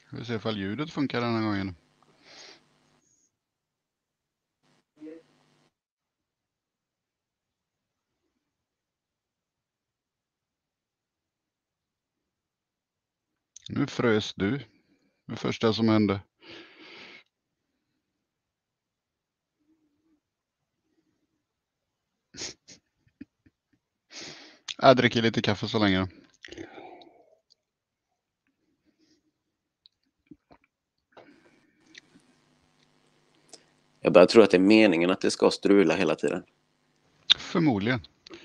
Vi ser ifall ljudet funkar den här gången. Nu frös du. Det första som hände. Jag dricker lite kaffe så länge. Jag börjar tro att det är meningen att det ska strula hela tiden. Förmodligen.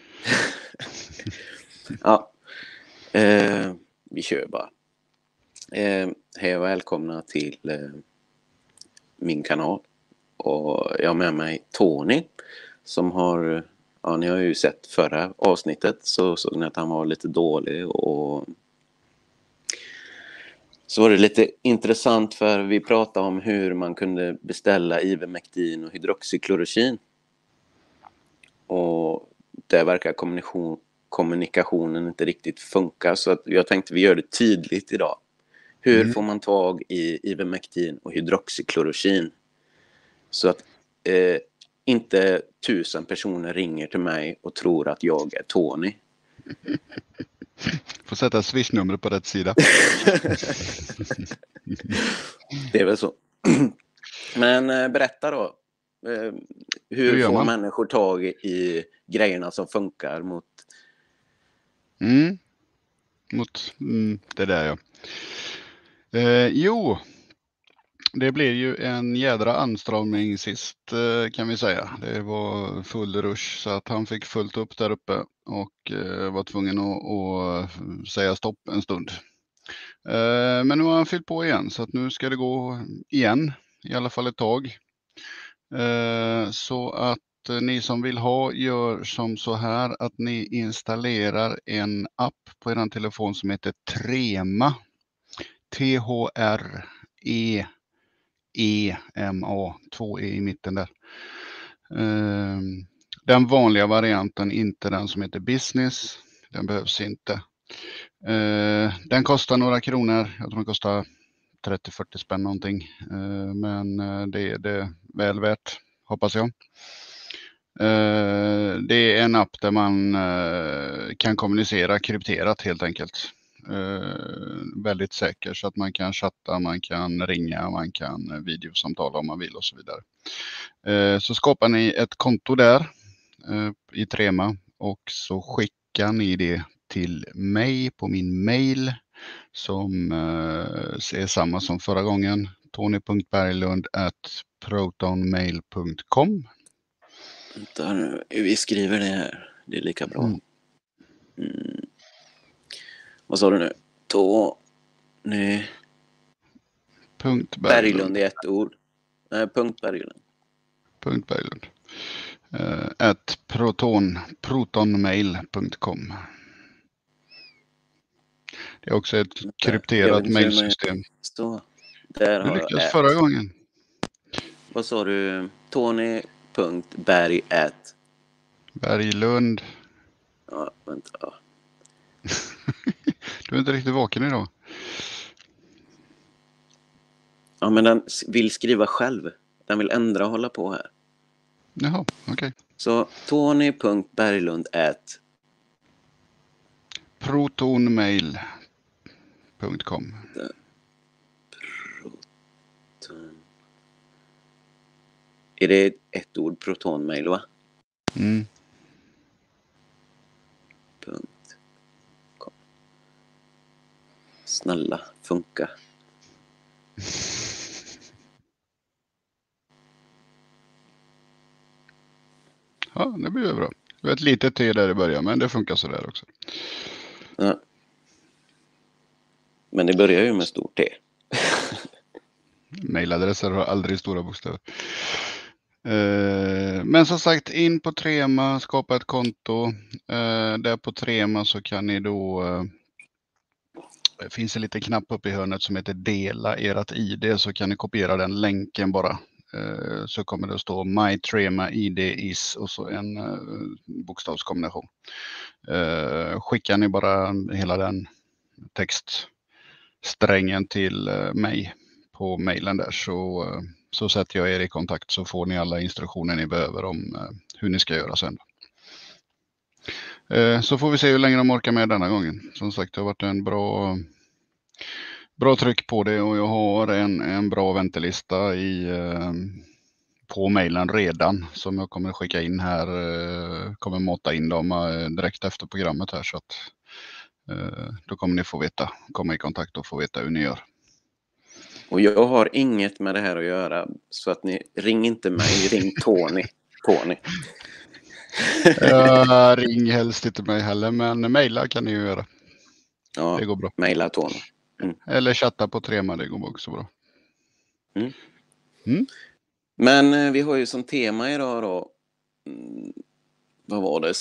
Ja, vi kör bara. Hej och välkomna till min kanal. Och jag har med mig Tony som har, ja ni har ju sett förra avsnittet så såg ni att han var lite dålig och så var det lite intressant för vi pratade om hur man kunde beställa Ivermectin och hydroxychloroquin. Och där verkar kommunikationen inte riktigt funka så att jag tänkte vi gör det tydligt idag. Hur får man tag i Ivermectin och hydroxychloroquin så att inte 1000 personer ringer till mig och tror att jag är Tony. Får sätta swishnumret på rätt sida. Det är väl så. Men berätta då. Hur får man? människor tag i grejerna som funkar mot... Det där ja. Jo, det blev ju en jädra anstramning sist kan vi säga. Det var full rush så att han fick fullt upp där uppe och var tvungen att säga stopp en stund. Men nu har han fyllt på igen så att nu ska det gå igen, i alla fall ett tag. Så att ni som vill ha gör som så här att ni installerar en app på er telefon som heter Trema. T-H-R-E-E-M-A, 2 E i mitten där. Den vanliga varianten, inte den som heter Business. Den behövs inte. Den kostar några kronor. Jag tror den kostar 30-40 spänn någonting. Men det är det väl värt, hoppas jag. Det är en app där man kan kommunicera krypterat helt enkelt. Väldigt säker så att man kan chatta, man kan ringa, man kan videosamtala om man vill och så vidare. Så skapar ni ett konto där i Trema och så skickar ni det till mig på min mail som är samma som förra gången, tony.berglund@protonmail.com. Vänta nu, vi skriver det här, det är lika bra. Vad sa du nu? Tony Berglund i ett ord. Nej, Berglund. Berglund. protonmail.com. Det är också ett krypterat mailsystem. Du lyckades förra gången. Vad sa du? Tony.berg@ Berglund. Ja, vänta. Du är inte riktigt vaken idag. Ja, men den vill skriva själv. Den vill ändra och hålla på här. Jaha, okej. Så tony.berglund@ protonmail.com. Är det ett ord, protonmail, va? .com. Snälla, funka. Ja, det blir bra. Det var ett litet T där i början, men det funkar så där också. Ja. Men det börjar ju med stort T. Mailadresser har aldrig stora bokstäver. Men som sagt, in på Trema, skapa ett konto. Där på Trema så kan ni då... Det finns en liten knapp uppe i hörnet som heter dela ert ID, så kan ni kopiera den länken bara. Så kommer det att stå My Trema ID is och så en bokstavskombination. Skickar ni bara hela den strängen till mig på mejlen där, så sätter jag er i kontakt, så får ni alla instruktioner ni behöver om hur ni ska göra sen. Så får vi se hur länge de orkar med denna gången. Som sagt, det har varit en bra tryck på det, och jag har en bra väntelista på mejlen redan, som jag kommer skicka in här. Kommer mata in dem direkt efter programmet här, så att då kommer ni få veta, komma i kontakt och få veta hur ni gör. Och jag har inget med det här att göra, så att ni ring inte mig, ring Tony. Ring helst inte mig heller, men mejla kan ni ju göra. Ja, det går bra. Mejla Tony. Eller chatta på Trema, det går också bra. Men vi har ju som tema idag då, vad var det?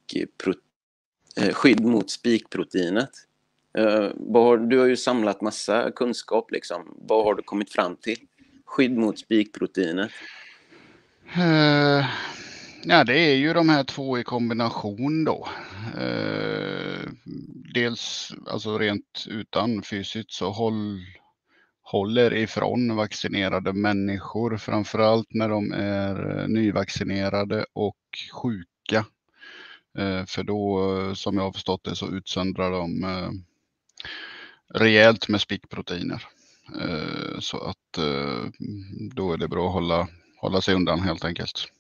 Skydd mot spikproteinet. Du har ju samlat massa kunskap liksom. Vad har du kommit fram till? Skydd mot spikproteinet. Ja, det är ju de här två i kombination då. Dels alltså rent utan fysiskt, så håller ifrån vaccinerade människor, framförallt när de är nyvaccinerade och sjuka. För då, som jag har förstått det, så utsöndrar de rejält med spikproteiner. Så att då är det bra att hålla sig undan helt enkelt.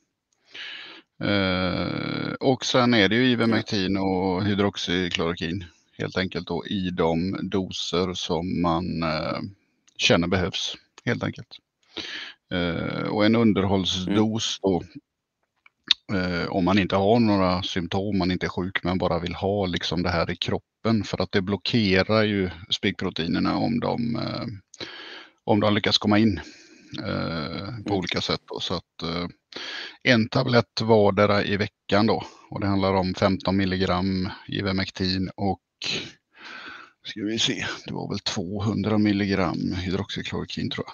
Och sen är det ju ivermectin och hydroxyklorokin helt enkelt då, i de doser som man känner behövs helt enkelt. Och en underhållsdos då, om man inte har några symptom, man inte är sjuk, men bara vill ha liksom det här i kroppen, för att det blockerar ju spikproteinerna om de lyckas komma in på olika sätt då. Så att en tablett vardera i veckan då, och det handlar om 15 milligram ivermectin och, ska vi se, det var väl 200 milligram hydroxyklorokin tror jag.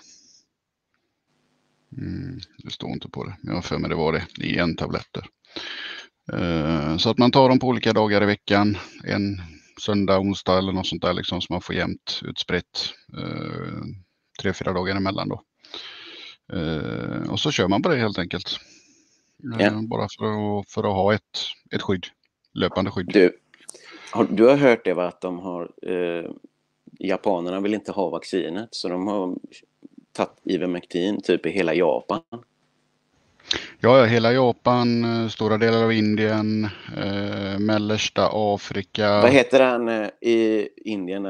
Det står inte på det, jag har för mig det var det i en tabletter. Så att man tar dem på olika dagar i veckan, en söndag, onsdag eller något sånt där liksom, så man får jämnt utspritt 3-4 dagar emellan då. Och så kör man på det helt enkelt. Bara för att ha ett skydd, löpande skydd. Du har hört det, va, att de har japanerna vill inte ha vaccinet, så de har tagit ivermectin typ i hela Japan. Ja, hela Japan, stora delar av Indien, mellersta Afrika. Vad heter den i Indien?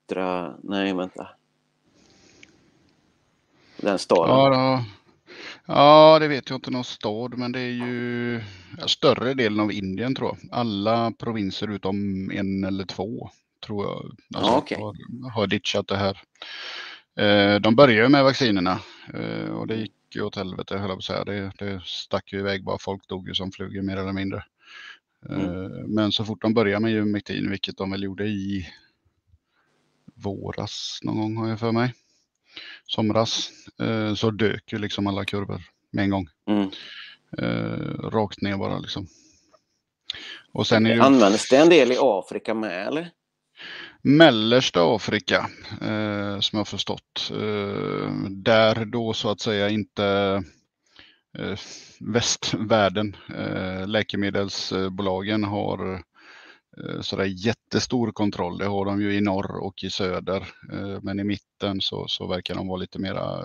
Den staden. Ja, det vet jag inte, någon stad, men det är ju större delen av Indien tror jag. Alla provinser utom 1 eller 2 tror jag har ditchat det här. De börjar med vaccinerna och det gick ju åt helvete, höll jag på att säga. Det stack ju iväg, bara folk dog ju som flugor mer eller mindre. Men så fort de började med ivermectin, vilket de väl gjorde i våras någon gång har jag för mig, somras, så dök ju liksom alla kurvor med en gång. Rakt ner bara liksom. Och sen är det... Används det en del i Afrika med, eller? Mellersta Afrika, som jag har förstått. Där då så att säga inte västvärlden, läkemedelsbolagen har sådär jättestor kontroll. Det har de ju i norr och i söder, men i mitten så verkar de vara lite mera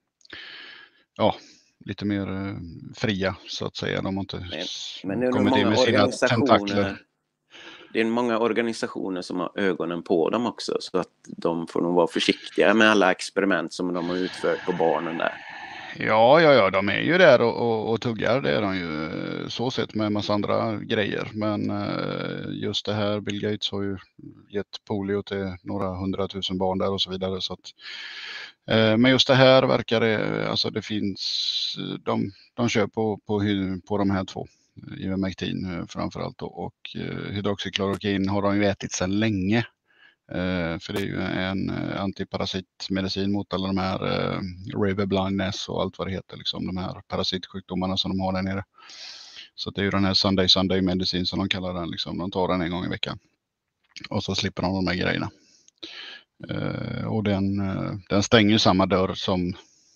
lite mer fria så att säga. De har inte kommit in med sina tentakler. Det är många organisationer som har ögonen på dem också, så att de får nog vara försiktiga med alla experiment som de har utfört på barnen där. Ja, de är ju där och tuggar, det är de ju så sett med en massa andra grejer. Men just det här, Bill Gates har ju gett polio till några 100 000 barn där och så vidare. Så att, men just det här verkar det, alltså det finns, de kör på de här två, ivermectin framförallt då, och hydroxyklorokin har de ju ätit sedan länge. För det är ju en antiparasitmedicin mot alla de här river blindness och allt vad det heter, liksom de här parasitsjukdomarna som de har där nere. Så det är ju den här Sunday medicin som de kallar den, liksom. De tar den en gång i veckan och så slipper de här grejerna. Och den stänger samma dörr som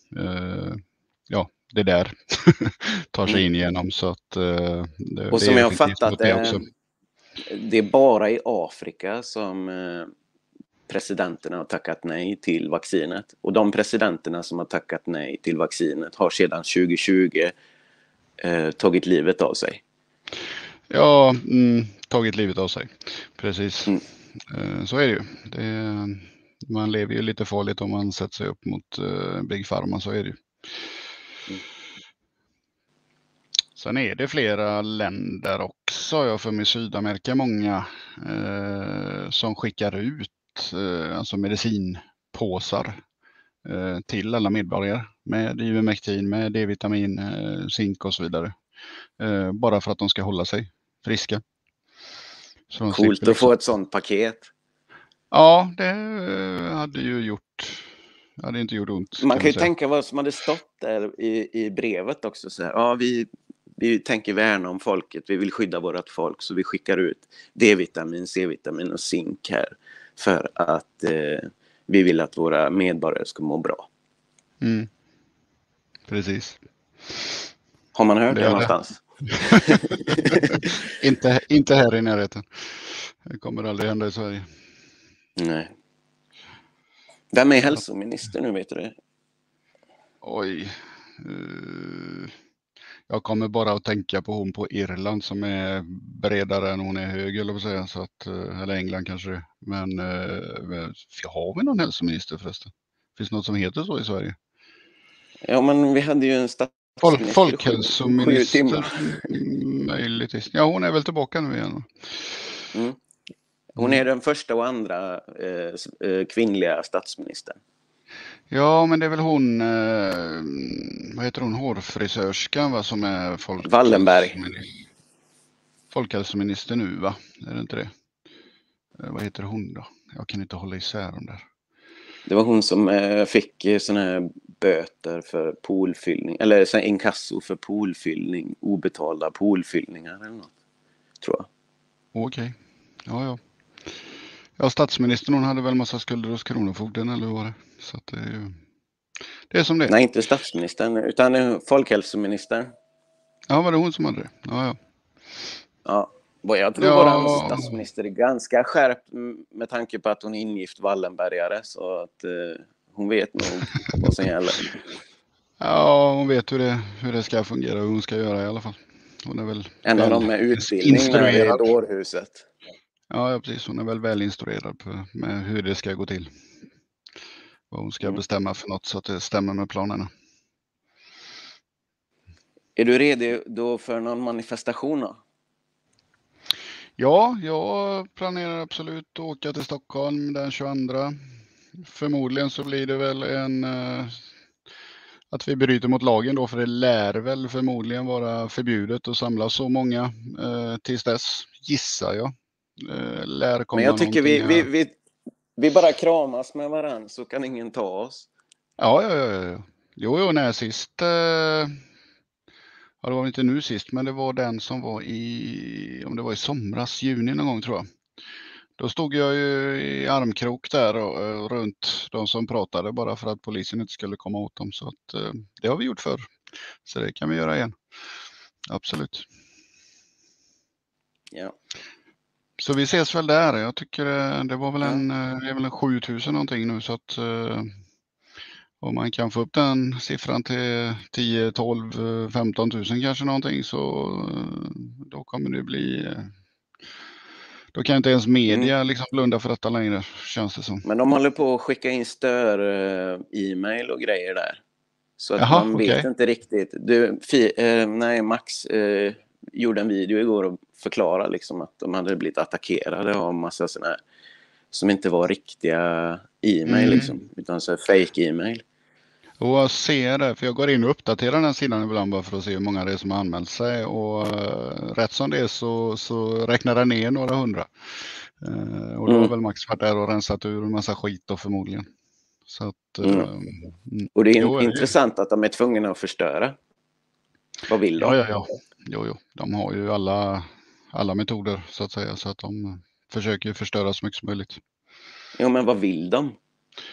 det där tar sig in igenom. Så att, och det som är jag har effektivt fattat mot det också. det är bara i Afrika som presidenterna har tackat nej till vaccinet. Och de presidenterna som har tackat nej till vaccinet har sedan 2020 tagit livet av sig. Ja, tagit livet av sig. Precis. Mm. Så är det ju. Man lever ju lite farligt om man sätter sig upp mot Big Pharma, så är det ju. Sen är det flera länder också, jag för mig Sydamerika många, som skickar ut alltså medicinpåsar till alla medborgare med Ivermectin, med D-vitamin, zink och så vidare. Bara för att de ska hålla sig friska. Så de Coolt slipper att få ett sånt paket. Ja, det hade inte gjort ont. Man kan ju tänka vad som hade stått där i brevet också. Så här, ja, vi tänker värna om folket, vi vill skydda vårt folk, så vi skickar ut D-vitamin, C-vitamin och zink här för att vi vill att våra medborgare ska må bra. Precis. Har man hört det någonstans? Inte här i närheten. Det kommer aldrig hända i Sverige. Nej. Vem är hälsominister nu, vet du det? Oj. Jag kommer bara att tänka på hon på Irland som är bredare än hon är hög, eller vad säga, så att, eller England kanske. Men har vi någon hälsominister förresten? Finns det något som heter så i Sverige? Ja, men vi hade ju en statsminister. Folkhälsominister möjligtvis. Ja, hon är väl tillbaka nu igen. Hon är den första och andra kvinnliga statsministern. Ja, men det är väl hon, vad heter hon, hårfrisörskan, va, som är folkhälsominister nu, va? Är det inte det? Vad heter hon då? Jag kan inte hålla isär dem där. Det var hon som fick såna här böter för poolfyllning, eller så inkasso för poolfyllning, obetalda poolfyllningar eller något, tror jag. Okej. Ja. Ja, statsministern, hon hade väl massa skulder hos Kronofogden, eller vad var det? Så att det är som det är. Nej, inte statsministern, utan folkhälsoministern. Ja, var det hon som hade det? Ja. Ja, jag tror våran statsminister är ganska skärpt med tanke på att hon är ingift Wallenbergare, så att hon vet nog vad som gäller. Ja, hon vet hur det ska fungera och hur hon ska göra i alla fall. Hon är väl en av dem med utbildning i dårhuset. Ja, precis. Hon är väl instruerad med hur det ska gå till. Vad hon ska bestämma för något så att det stämmer med planerna. Är du redo då för någon manifestation då? Ja, jag planerar absolut att åka till Stockholm den 22. Förmodligen så blir det väl att vi bryter mot lagen då, för det lär väl förmodligen vara förbjudet att samla så många tills dess, gissar jag. Lär komma. Men jag tycker vi bara kramas med varandra så kan ingen ta oss. Ja. Jo, nej, sist. Ja, det var inte nu sist, men det var den som var om det var i somras, juni någon gång tror jag. Då stod jag ju i armkrok där och runt de som pratade, bara för att polisen inte skulle komma åt dem. Så att det har vi gjort förr. Så det kan vi göra igen. Absolut. Ja. Så vi ses väl där. Jag tycker det var väl det är väl en 7000 någonting nu, så att om man kan få upp den siffran till 10, 12, 15 000 kanske någonting, så då kommer det bli. Då kan inte ens media liksom blunda för detta längre, känns det som. Men de håller på att skicka in e-mail och grejer där. Så att man vet inte riktigt. Max gjorde en video igår och förklarade liksom att de hade blivit attackerade av massa sådana här som inte var riktiga e-mail liksom, utan så fake e-mail. Och jag ser det, för jag går in och uppdaterar den här sidan ibland bara för att se hur många det är som har anmält sig, och rätt som det är så räknar den ner några hundra. Och då har väl Max varit där och rensat ur en massa skit då förmodligen. Så att, och det är intressant att de är tvungna att förstöra. Vad vill de? Ja. Jo. De har ju alla metoder så att säga, så att de försöker förstöra så mycket som möjligt. Jo, men vad vill de?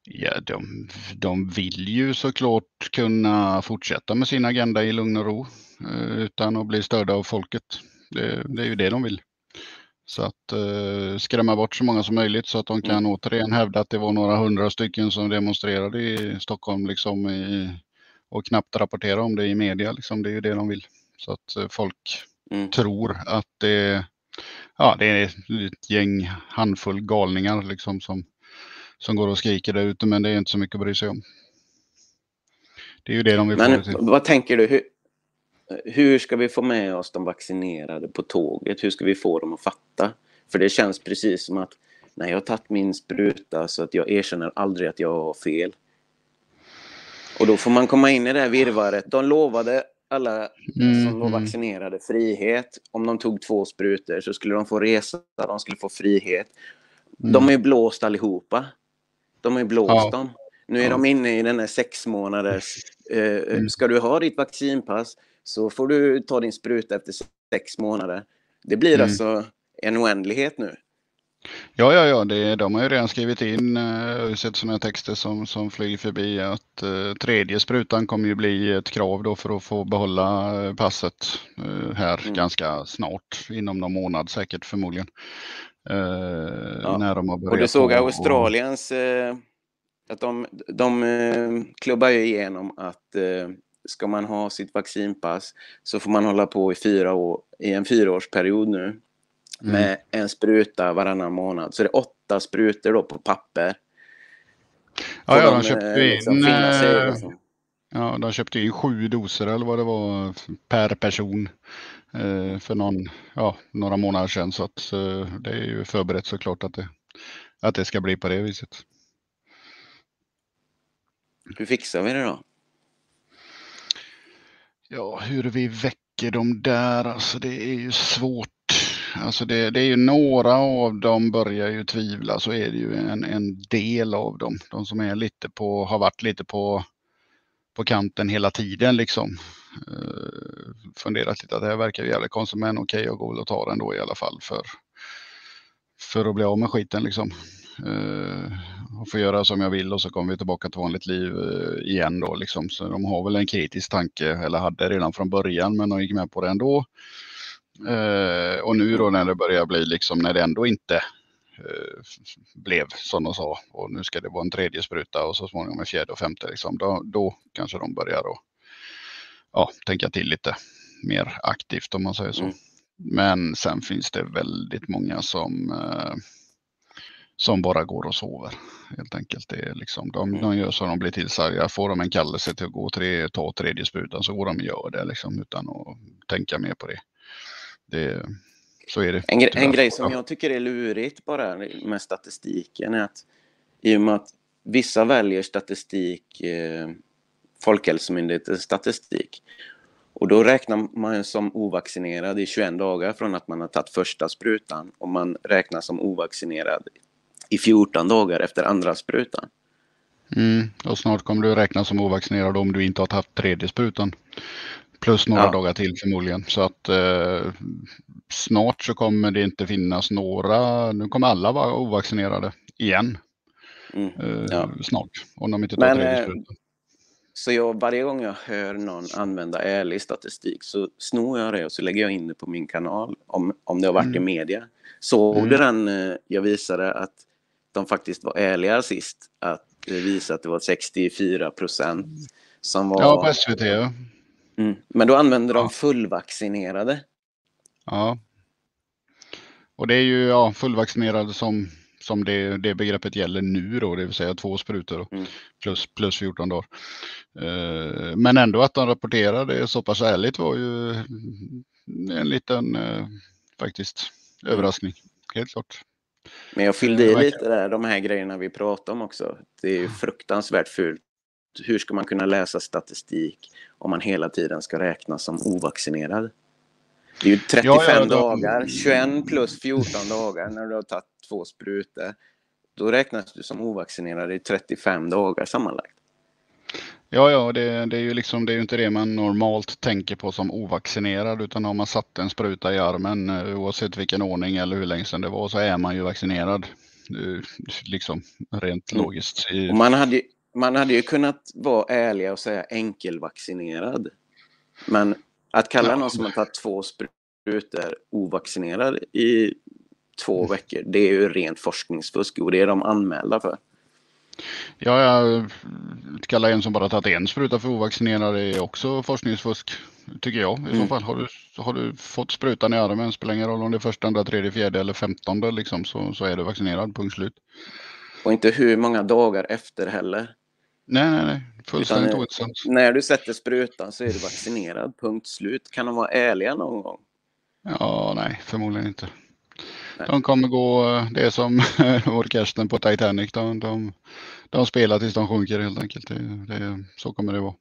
Ja, de vill ju såklart kunna fortsätta med sin agenda i lugn och ro utan att bli störda av folket. Det är ju det de vill. Så att skrämma bort så många som möjligt så att de kan återigen hävda att det var några 100 stycken som demonstrerade i Stockholm liksom och knappt rapportera om det i media. Liksom. Det är ju det de vill. Så att folk tror att det är ett gäng handfull galningar liksom, som går och skriker där ute, men det är inte så mycket att bry sig om. Det är ju det de vill få det till. Vad tänker du? Hur ska vi få med oss de vaccinerade på tåget? Hur ska vi få dem att fatta? För det känns precis som att när jag har tagit min spruta så att jag erkänner aldrig att jag har fel. Och då får man komma in i det här virvaret. De lovade alla som var vaccinerade frihet. Om de tog 2 sprutor så skulle de få resa, de skulle få frihet. De är ju blåst allihopa. De är blåst dem. Nu är de inne i den här 6 månaders... Ska du ha ditt vaccinpass så får du ta din spruta efter 6 månader. Det blir alltså en oändlighet nu. Ja, de har ju redan skrivit in, sett sådana texter som flyger förbi att tredje sprutan kommer ju bli ett krav då för att få behålla passet här ganska snart, inom någon månad säkert förmodligen. När de har börjat. Och du såg Australiens, att de klubbar ju igenom att ska man ha sitt vaccinpass så får man hålla på i en 4-årsperiod nu. Med en spruta varannan månad. Så det är 8 sprutor då på papper. Ja, de köpte liksom de köpte in 7 doser eller vad det var per person för några månader sedan. Så att det är ju förberett såklart att det ska bli på det viset. Hur fixar vi det då? Ja, hur vi väcker dem där, alltså det är ju svårt. Alltså det är ju några av dem börjar ju tvivla, så är det ju en del av dem. De som är har varit lite på kanten hela tiden liksom. Funderat lite att det här verkar ju jävligt konstigt, men okej, jag går väl och tar den då i alla fall för att bli av med skiten liksom. Och få göra som jag vill och så kommer vi tillbaka till vanligt liv igen då liksom. Så de har väl en kritisk tanke, eller hade redan från början, men de gick med på det ändå. Och nu då när det börjar bli liksom, när det ändå inte blev som de sa och nu ska det vara en 3:e spruta och så småningom en 4:e och 5:e liksom, då kanske de börjar då tänka till lite mer aktivt om man säger så. Men sen finns det väldigt många som bara går och sover helt enkelt. Det är liksom, de gör så de blir tillsagda. Får de en kallelse till att gå ta 3:e sprutan så går de och gör det liksom, utan att tänka mer på det. Så är det. En grej som jag tycker är lurigt bara med statistiken är att i och med att vissa väljer statistik, Folkhälsomyndighetens statistik, och då räknar man som ovaccinerad i 21 dagar från att man har tagit första sprutan, och man räknar som ovaccinerad i 14 dagar efter andra sprutan. Och snart kommer du räkna som ovaccinerad om du inte har tagit 3:e sprutan. Plus några dagar till förmodligen. Så att snart så kommer det inte finnas nu kommer alla vara ovaccinerade igen. Snart. Om de inte tar 3:e sprutan. Så varje gång jag hör någon använda ärlig statistik så snor jag det och så lägger jag in det på min kanal. Om det har varit i media. Såg du den jag visade att de faktiskt var ärliga sist. Att visa att det var 64% som var... Ja, på SVT. Ja. Men då använder de fullvaccinerade. Ja. Och det är ju fullvaccinerade som det begreppet gäller nu då, det vill säga 2 sprutor då, plus 14 dagar. Men ändå att de rapporterar det så pass ärligt var ju en liten faktiskt överraskning, helt klart. Men jag fyllde i lite där, de här grejerna vi pratar om också. Det är ju fruktansvärt fult. Hur ska man kunna läsa statistik om man hela tiden ska räkna som ovaccinerad? Det är ju 35 dagar, 21 plus 14 dagar när du har tagit 2 sprutor. Då räknas du som ovaccinerad i 35 dagar sammanlagt. Ja, det är ju liksom, det är ju inte det man normalt tänker på som ovaccinerad, utan har man satt en spruta i armen, oavsett vilken ordning eller hur länge sedan det var, så är man ju vaccinerad. liksom rent Mm. logiskt. Och man hade ju kunnat vara ärliga och säga enkelvaccinerad. Men att kalla någon som har tagit 2 sprutor ovaccinerad i 2 veckor, det är ju rent forskningsfusk och det är de anmälda för. Ja, jag kallar en som bara tagit en spruta för ovaccinerad är också forskningsfusk, tycker jag. I så fall har du fått sprutan i armen, spelar ingen roll om det är första, andra, tredje, fjärde eller 15:e liksom, så är du vaccinerad, punkt slut. Och inte hur många dagar efter heller. Nej, fullständigt ointressant. När du sätter sprutan så är du vaccinerad, punkt slut. Kan de vara ärliga någon gång? Ja, nej, förmodligen inte. Nej. De kommer gå, det är som orkestern på Titanic, de spelar tills de sjunker helt enkelt. Så kommer det vara.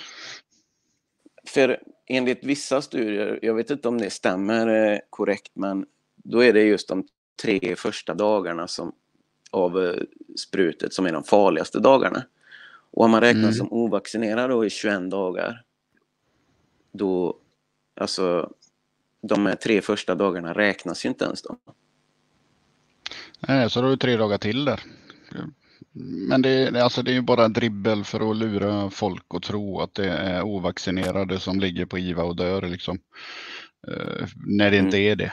För enligt vissa studier, jag vet inte om det stämmer korrekt, men då är det just de 3 första dagarna av sprutet som är de farligaste dagarna. Och om man räknar som ovaccinerad då i 21 dagar, då, alltså, de här 3 första dagarna räknas ju inte ens då. Nej, så då har du 3 dagar till där. Men det är ju bara dribbel för att lura folk att tro att det är ovaccinerade som ligger på IVA och dör liksom. När det inte är det.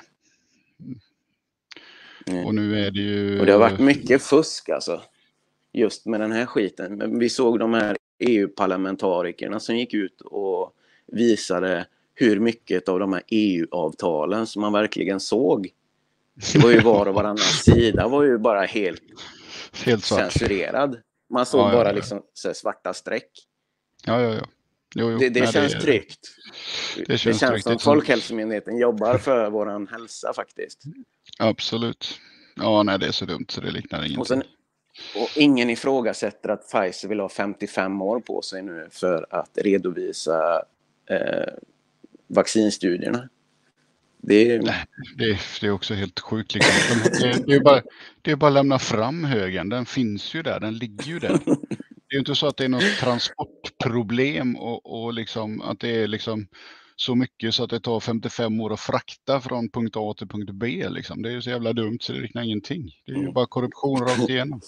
Och nu är det ju... Och det har varit mycket fusk alltså. Just med den här skiten. Men vi såg de här EU-parlamentarikerna som gick ut och visade hur mycket av de här EU-avtalen som man verkligen såg. Det var ju var och varannan sida var ju bara helt svart. Censurerad. Man såg bara liksom så svarta streck. Ja. Jo. Det känns tryggt. Det känns som Folkhälsomyndigheten jobbar för våran hälsa faktiskt. Absolut. Ja, nej, det är så dumt så det liknar ingenting. Och ingen ifrågasätter att Pfizer vill ha 55 år på sig nu för att redovisa vaccinstudierna. Det är också helt sjukt. Liksom. Det är bara att lämna fram högen. Den finns ju där, den ligger ju där. Det är ju inte så att det är något transportproblem och liksom att det är liksom så mycket så att det tar 55 år att frakta från punkt A till punkt B. Liksom. Det är ju så jävla dumt så det liknar ingenting. Det är ju bara korruption rakt igenom.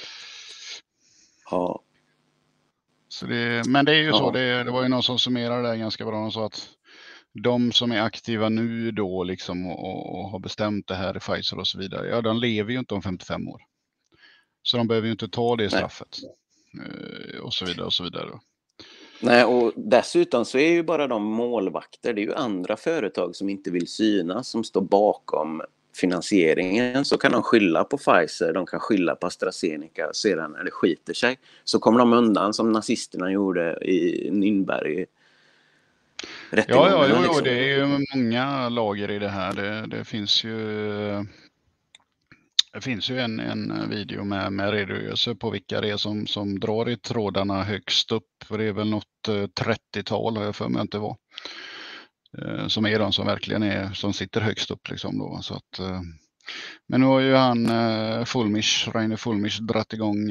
Ja. Så men det är ju så, det var ju någon som summerade det ganska bra och sa att de som är aktiva nu då liksom och har bestämt det här i Pfizer och så vidare, ja, de lever ju inte om 55 år. Så de behöver ju inte ta det straffet. Och så vidare och så vidare. Nej, och dessutom så är ju bara de målvakter, det är ju andra företag som inte vill synas som står bakom finansieringen. Så kan de skylla på Pfizer, de kan skylla på AstraZeneca, sedan när det skiter sig så kommer de undan som nazisterna gjorde i Nürnberg. Ja, liksom. Det är ju många lager i det här. Det finns ju en video med redogörelse på vilka det är som drar i trådarna högst upp. För det är väl något 30-tal har jag för mig inte var. Som är de som verkligen är, som sitter högst upp liksom då. Så att, men nu har ju han Rainer Fulmich dratt igång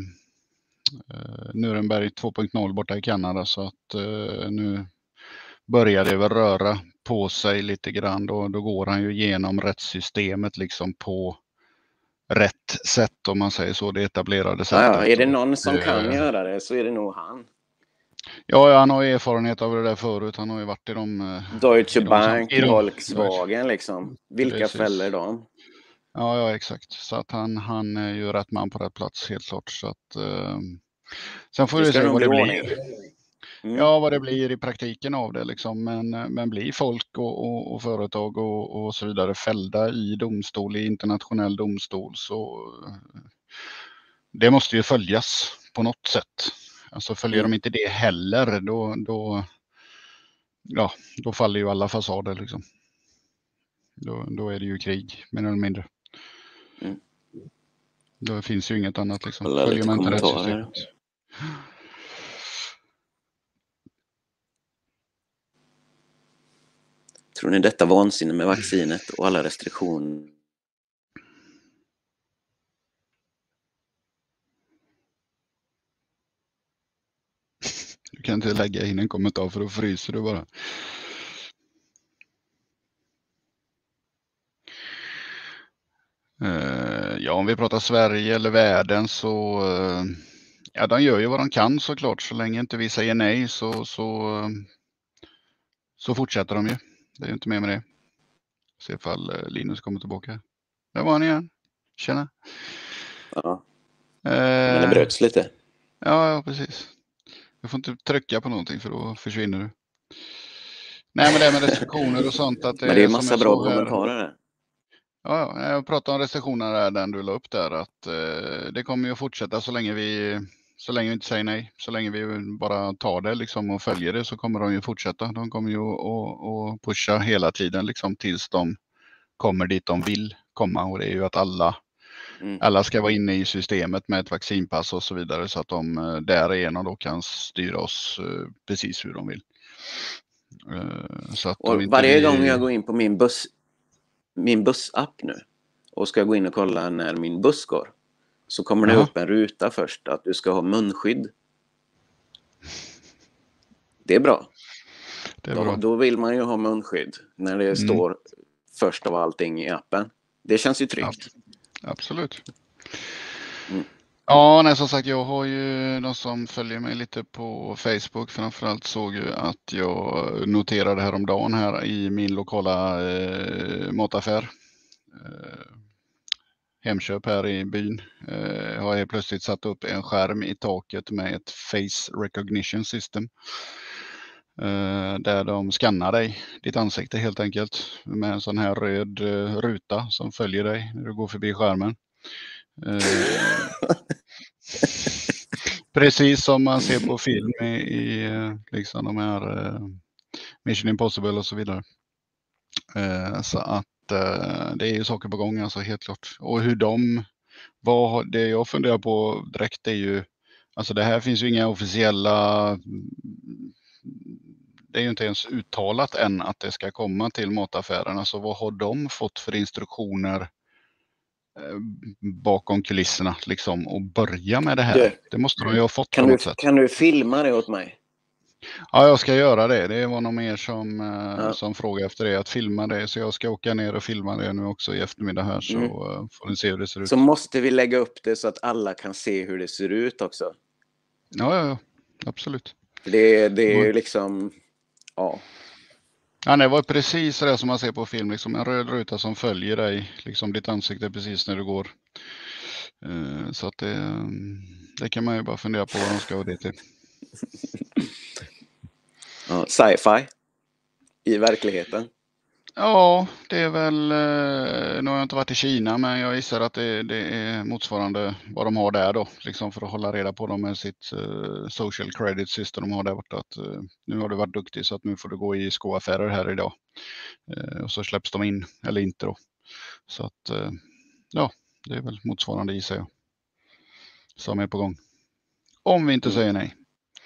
Nürnberg 2.0 borta i Kanada. Så att nu börjar det väl röra på sig lite grann. Då går han ju igenom rättssystemet liksom på rätt sätt om man säger så, det etablerade sättet. Ja, är det någon som kan göra det så är det nog han. Ja, han har ju erfarenhet av det där förut. Han har ju varit i de... Deutsche Bank, Volkswagen liksom. Vilka fäller de? Ja, exakt. Så att han är ju rätt man på rätt plats helt klart. Så att, sen får vi se vad det blir. Ja, vad det blir i praktiken av det liksom. Men blir folk och företag och så vidare fällda i domstol, i internationell domstol, så det måste ju följas på något sätt. Alltså följer de inte det heller, då faller ju alla fasader liksom. Då är det ju krig, mer eller mindre. Då finns ju inget annat liksom. Följer man inte rättssystemet. Tror ni detta vansinne med vaccinet och alla restriktioner? Du kan inte lägga in en kommentar för då fryser du bara. Ja, om vi pratar Sverige eller världen så ja, de gör ju vad de kan såklart. Så länge inte vi säger nej så fortsätter de ju. Det är ju inte mer med det. Se ifall Linus kommer tillbaka. Där var han igen. Tjena. Ja, men det bröts lite. Ja, precis. Du får inte trycka på någonting för då försvinner du. Nej, men det med restriktioner och sånt. Att Men det är som massa jag bra såg här. kommentarer där. Ja, jag pratade om restriktioner där, den du la upp där. Att det kommer ju att fortsätta så länge vi inte säger nej. Så länge vi bara tar det liksom och följer det så kommer de ju fortsätta. De kommer ju att pusha hela tiden liksom tills de kommer dit de vill komma. Och det är ju att alla ska vara inne i systemet med ett vaccinpass och så vidare så att de därigenom då kan styra oss precis hur de vill. Så att Och varje gång jag går in på min bussapp nu och ska gå in och kolla när min buss går, så kommer det upp en ruta först att du ska ha munskydd. Det är bra. Det är bra. Då vill man ju ha munskydd när det står först av allting i appen. Det känns ju tryggt. Absolut. Ja, nej, som sagt, jag har ju de som följer mig lite på Facebook framförallt såg ju att jag noterade häromdagen här i min lokala mataffär. Hemköp här i byn. Har jag plötsligt satt upp en skärm i taket med ett face recognition system. Där de skannar dig, ditt ansikte helt enkelt, med en sån här röd ruta som följer dig när du går förbi skärmen. Precis som man ser på film i liksom de här Mission Impossible och så vidare. Så att det är ju saker på gång, alltså helt klart. Och hur det jag funderar på direkt är ju, alltså det här finns ju inga officiella, det är ju inte ens uttalat än att det ska komma till mataffärerna. Så vad har de fått för instruktioner bakom kulisserna liksom och börja med det här? Det måste de ju ha fått på något sätt. Kan du filma det åt mig? Ja, jag ska göra det. Det var någon mer som frågade efter det, att filma det. Så jag ska åka ner och filma det nu också i eftermiddag här så får ni se hur det ser ut. Så måste vi lägga upp det så att alla kan se hur det ser ut också. Ja, absolut. Det är liksom, ja. Ja, det var precis det som man ser på film, liksom en röd ruta som följer dig, liksom ditt ansikte precis när du går. Så att det kan man ju bara fundera på vad de ska ha det till. Ja, sci-fi i verkligheten. Ja, det är väl, nu har jag inte varit i Kina, men jag gissar att det är motsvarande vad de har där då, liksom för att hålla reda på dem med sitt social credit system de har där borta. Att, nu har du varit duktig så att nu får du gå i skoaffärer här idag. Och så släpps de in, eller inte då. Så att, ja, det är väl motsvarande gissar jag. Som är på gång. Om vi inte säger nej.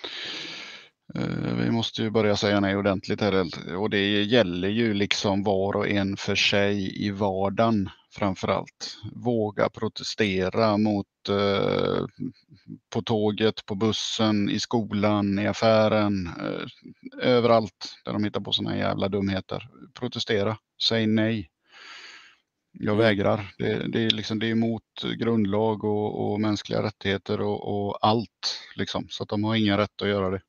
Vi måste ju börja säga nej ordentligt här, och det gäller ju liksom var och en för sig i vardagen framförallt. Våga protestera mot på tåget, på bussen, i skolan, i affären, överallt där de hittar på såna jävla dumheter. Protestera, säg nej. Jag vägrar. Det är liksom, det är emot grundlag och mänskliga rättigheter och allt liksom, så att de har ingen rätt att göra det.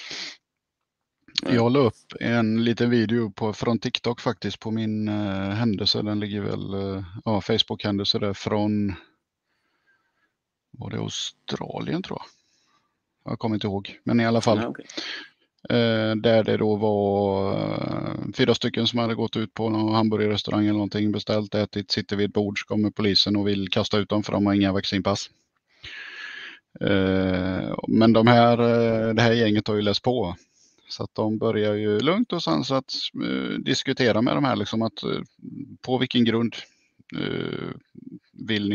Jag la upp en liten video från TikTok faktiskt på min händelse. Den ligger väl, Facebook-händelse där från, var det Australien tror jag? Jag kommer inte ihåg, men i alla fall. Okay. Där det då var 4 stycken som hade gått ut på någon hamburgerrestaurang eller någonting, beställt, ätit, sitter vid ett bord, så kommer polisen och vill kasta ut dem för de har inga vaccinpass. Men det här gänget har ju läst på. Så att de börjar ju lugnt och sansat diskutera med de här liksom att på vilken grund vill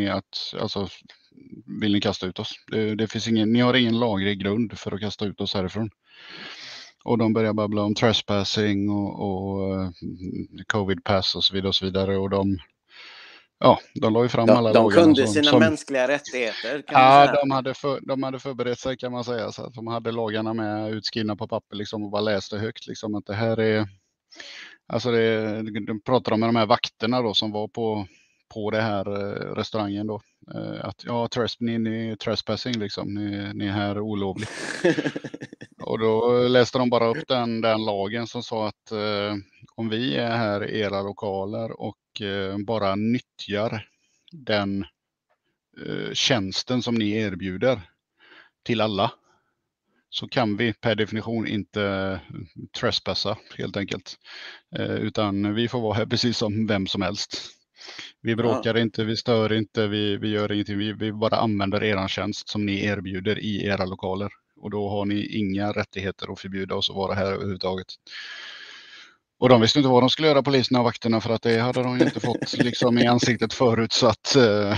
ni kasta ut oss? Det finns ni har ingen laglig grund för att kasta ut oss härifrån. Och de börjar babbla om trespassing och covid pass och så vidare och så vidare, och de la ju fram alla lagarna. De kunde sina mänskliga rättigheter, kan man säga. De hade förberett sig, kan man säga, så att de hade lagarna med utskrivna på papper liksom, och bara läste högt liksom, att det här är, alltså de pratar om med de här vakterna då som var på på det här restaurangen då. Att ja, ni är trespassing liksom, ni är här olovligt. Och då läste de bara upp den lagen som sa att om vi är här i era lokaler och bara nyttjar den tjänsten som ni erbjuder till alla, så kan vi per definition inte trespassa helt enkelt. Utan vi får vara här precis som vem som helst. Vi bråkar inte, vi stör inte, vi gör ingenting. Vi bara använder eran tjänst som ni erbjuder i era lokaler. Och då har ni inga rättigheter att förbjuda oss att vara här överhuvudtaget. Och de visste inte vad de skulle göra, poliserna och vakterna, för att det hade de ju inte fått liksom i ansiktet förut. Så att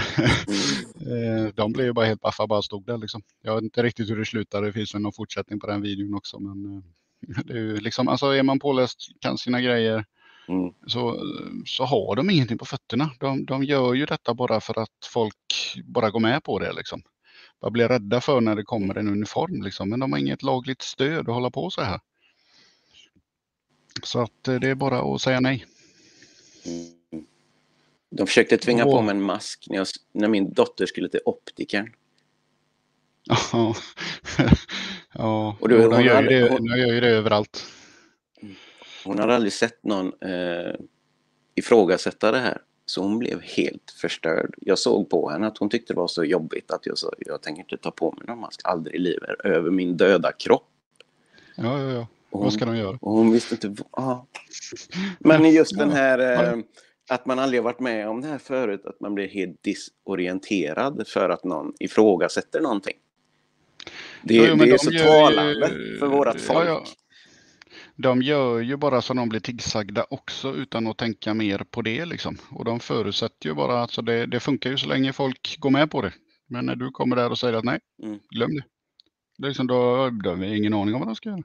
de blev ju bara helt baffa, bara stod där liksom. Jag vet inte riktigt hur det slutade, det finns ju någon fortsättning på den videon också. Men det är ju liksom, alltså är man påläst, kan sina grejer, så har de ingenting på fötterna. De gör ju detta bara för att folk bara går med på det liksom. Bara blir rädda för när det kommer en uniform liksom. Men de har inget lagligt stöd att hålla på så här. Så att det är bara att säga nej. De försökte tvinga på mig en mask när min dotter skulle till optikern. Ja, och de gör ju det överallt. Hon hade aldrig sett någon ifrågasätta det här. Så hon blev helt förstörd. Jag såg på henne att hon tyckte det var så jobbigt att jag sa, jag tänker inte ta på mig någon mask aldrig i livet över min döda kropp. Ja. Vad ska de göra? Och hon visste inte. Men just den här att man aldrig har varit med om det här förut, att man blir helt disorienterad för att någon ifrågasätter någonting. Det är så talande för vårat folk. Ja. De gör ju bara så de blir tillsagda också utan att tänka mer på det liksom. Och de förutsätter ju bara att det funkar ju så länge folk går med på det. Men när du kommer där och säger att nej, glöm det. Det är liksom, då har vi ingen aning om vad de ska göra.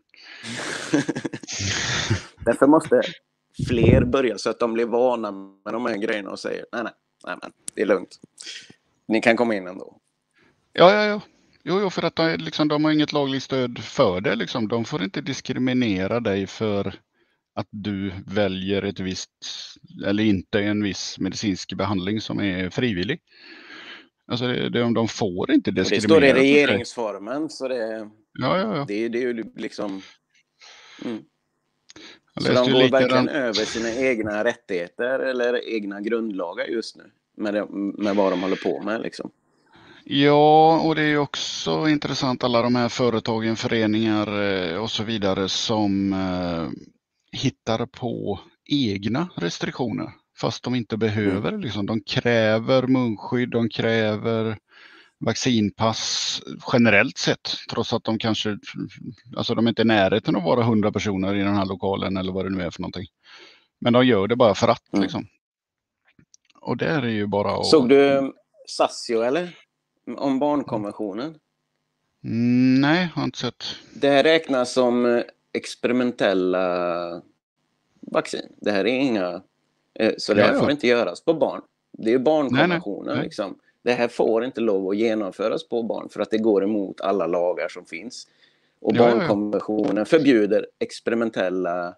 Därför måste fler börja så att de blir vana med de här grejerna och säger nej, men det är lugnt. Ni kan komma in ändå. Ja. Jo, för att de har inget lagligt stöd för det. Liksom. De får inte diskriminera dig för att du väljer ett visst, eller inte en viss medicinsk behandling som är frivillig. Alltså de får inte diskriminera. Det står i regeringsformen, så det, ja. Det är ju liksom... Så de går verkligen över sina egna rättigheter eller egna grundlagar just nu med vad de håller på med liksom. Ja, och det är också intressant alla de här företagen, föreningar och så vidare som hittar på egna restriktioner fast de inte behöver. Liksom. De kräver munskydd, de kräver vaccinpass generellt sett, trots att de kanske, alltså de är inte i närheten att vara 100 personer i den här lokalen eller vad det nu är för någonting. Men de gör det bara för att liksom. Och det är ju bara att... Såg du Sassio eller? Om barnkonventionen? Nej, har inte sett. Det här räknas som experimentella vaccin. Det här är inga... Så det här får inte göras på barn. Det är barnkonventionen nej. Liksom. Det här får inte lov att genomföras på barn för att det går emot alla lagar som finns. Och barnkonventionen förbjuder experimentella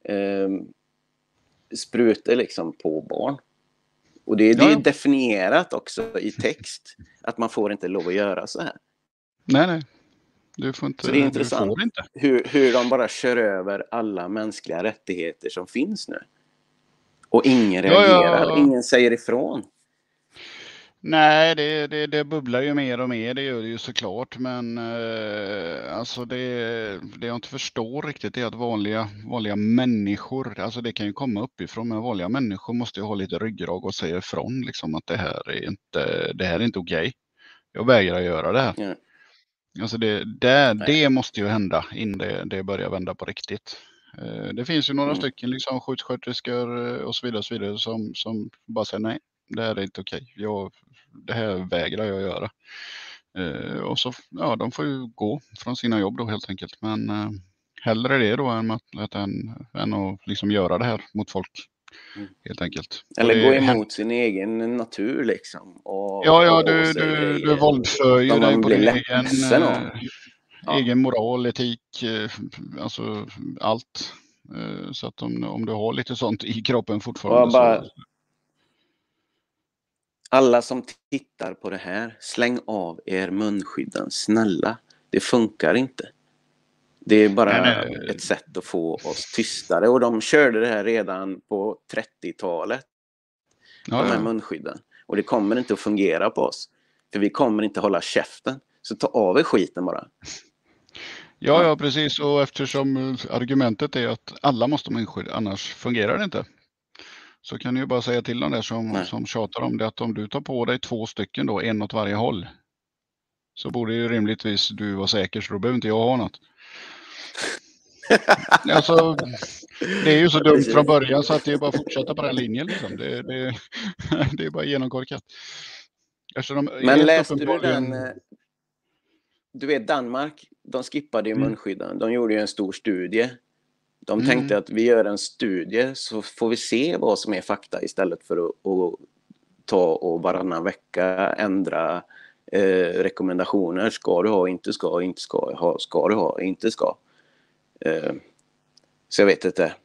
sprutor liksom på barn. Och det är definierat också i text att man får inte lov att göra så här. Nej. Du får inte. Så det är intressant hur de bara kör över alla mänskliga rättigheter som finns nu. Och ingen reagerar, ingen säger ifrån. Nej, det bubblar ju mer och mer, det gör det ju såklart. Men alltså det jag inte förstår riktigt är att vanliga människor, alltså det kan ju komma uppifrån, men vanliga människor måste ju ha lite ryggrad och säga ifrån liksom, att det här är inte okej. Jag vägrar göra det här. Ja. Alltså det måste ju hända innan det börjar vända på riktigt. Det finns ju några stycken liksom, sjuksköterskor och så vidare som bara säger nej. Det här är inte okej. Det här vägrar jag göra. Och så, de får ju gå från sina jobb då helt enkelt. Men hellre det då än att liksom göra det här mot folk. Helt enkelt. Eller gå emot sin egen natur liksom. Och du våldför ju dig på din egen moral, etik, alltså allt. Så att om du har lite sånt i kroppen fortfarande Alla som tittar på det här, släng av er munskydden, snälla. Det funkar inte. Det är bara Nej. ett sätt att få oss tystare. Och de körde det här redan på 30-talet. De här munskydden. Och det kommer inte att fungera på oss. För vi kommer inte hålla käften. Så ta av er skiten bara. Ja, precis. Och eftersom argumentet är att alla måste ha munskydd, annars fungerar det inte. Så kan ni ju bara säga till dem där som tjatar om det, att om du tar på dig 2 stycken då, en åt varje håll, så borde ju rimligtvis du vara säker, så då behöver inte jag ha något. Alltså, det är ju så dumt från början så att det är bara att fortsätta på den linjen. Liksom. Det är bara genomkorkat. Men läste du den? Du vet, Danmark, de skippade ju munskydden. De gjorde ju en stor studie. De tänkte att vi gör en studie så får vi se vad som är fakta istället för att ta och varannan vecka ändra rekommendationer. Ska du ha, inte ska, inte ska ha, ska du ha, inte ska. Så jag vet inte.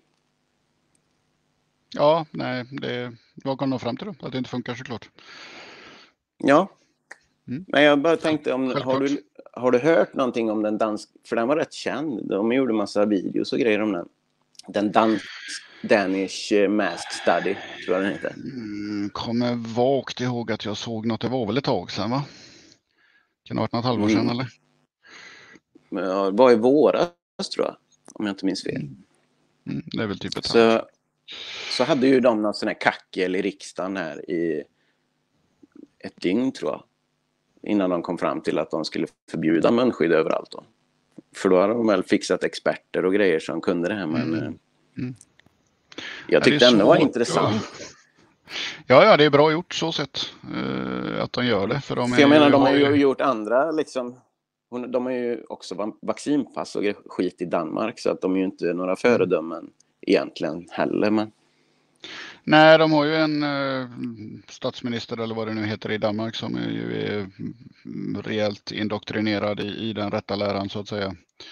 Ja, nej, vad kom de fram till då? Att det inte funkar såklart. Ja, men jag bara tänkte, Självklart. har du hört någonting om den dansk? För den var rätt känd. De gjorde massa videos och grejer om den. Den Danish Mask Study, tror jag den heter. Kommer vagt ihåg att jag såg något. Det var väl ett tag sedan, va? Kan det ha varit något halvår sedan, eller? Men det var i våras, tror jag. Om jag inte minns fel. Det är väl typ ett halvår. Så hade ju de någon sån här kackel i riksdagen här i ett dygn, tror jag. Innan de kom fram till att de skulle förbjuda munskydd överallt då. För då hade de väl fixat experter och grejer som kunde det här, men jag tyckte ändå var intressant. Ja, det är bra gjort så sett att de gör det. För jag menar, de har ju gjort andra liksom. De har ju också vaccinpass och skit i Danmark, så att de är ju inte några föredömen egentligen heller. Men... Nej, de har ju en statsminister eller vad det nu heter i Danmark som är rejält indoktrinerad i den rätta läran, så att säga.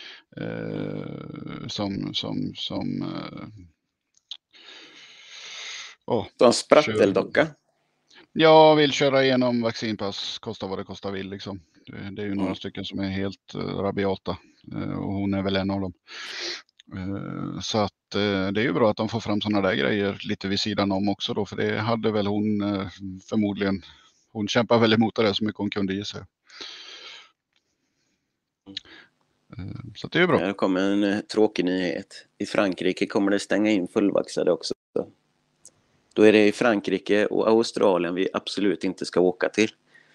Som spratteldocka. Jag vill köra igenom vaccinpass, kosta vad det kostar vill liksom. Det är ju några stycken som är helt rabiata och hon är väl en av dem. Så att det är ju bra att de får fram sådana där grejer lite vid sidan om också då, för det hade väl hon förmodligen, hon kämpar väl emot det så mycket hon kunde gissa. Så det är ju bra. Det kommer en tråkig nyhet. I Frankrike kommer det stänga in fullvaxade också. Då är det i Frankrike och Australien vi absolut inte ska åka till.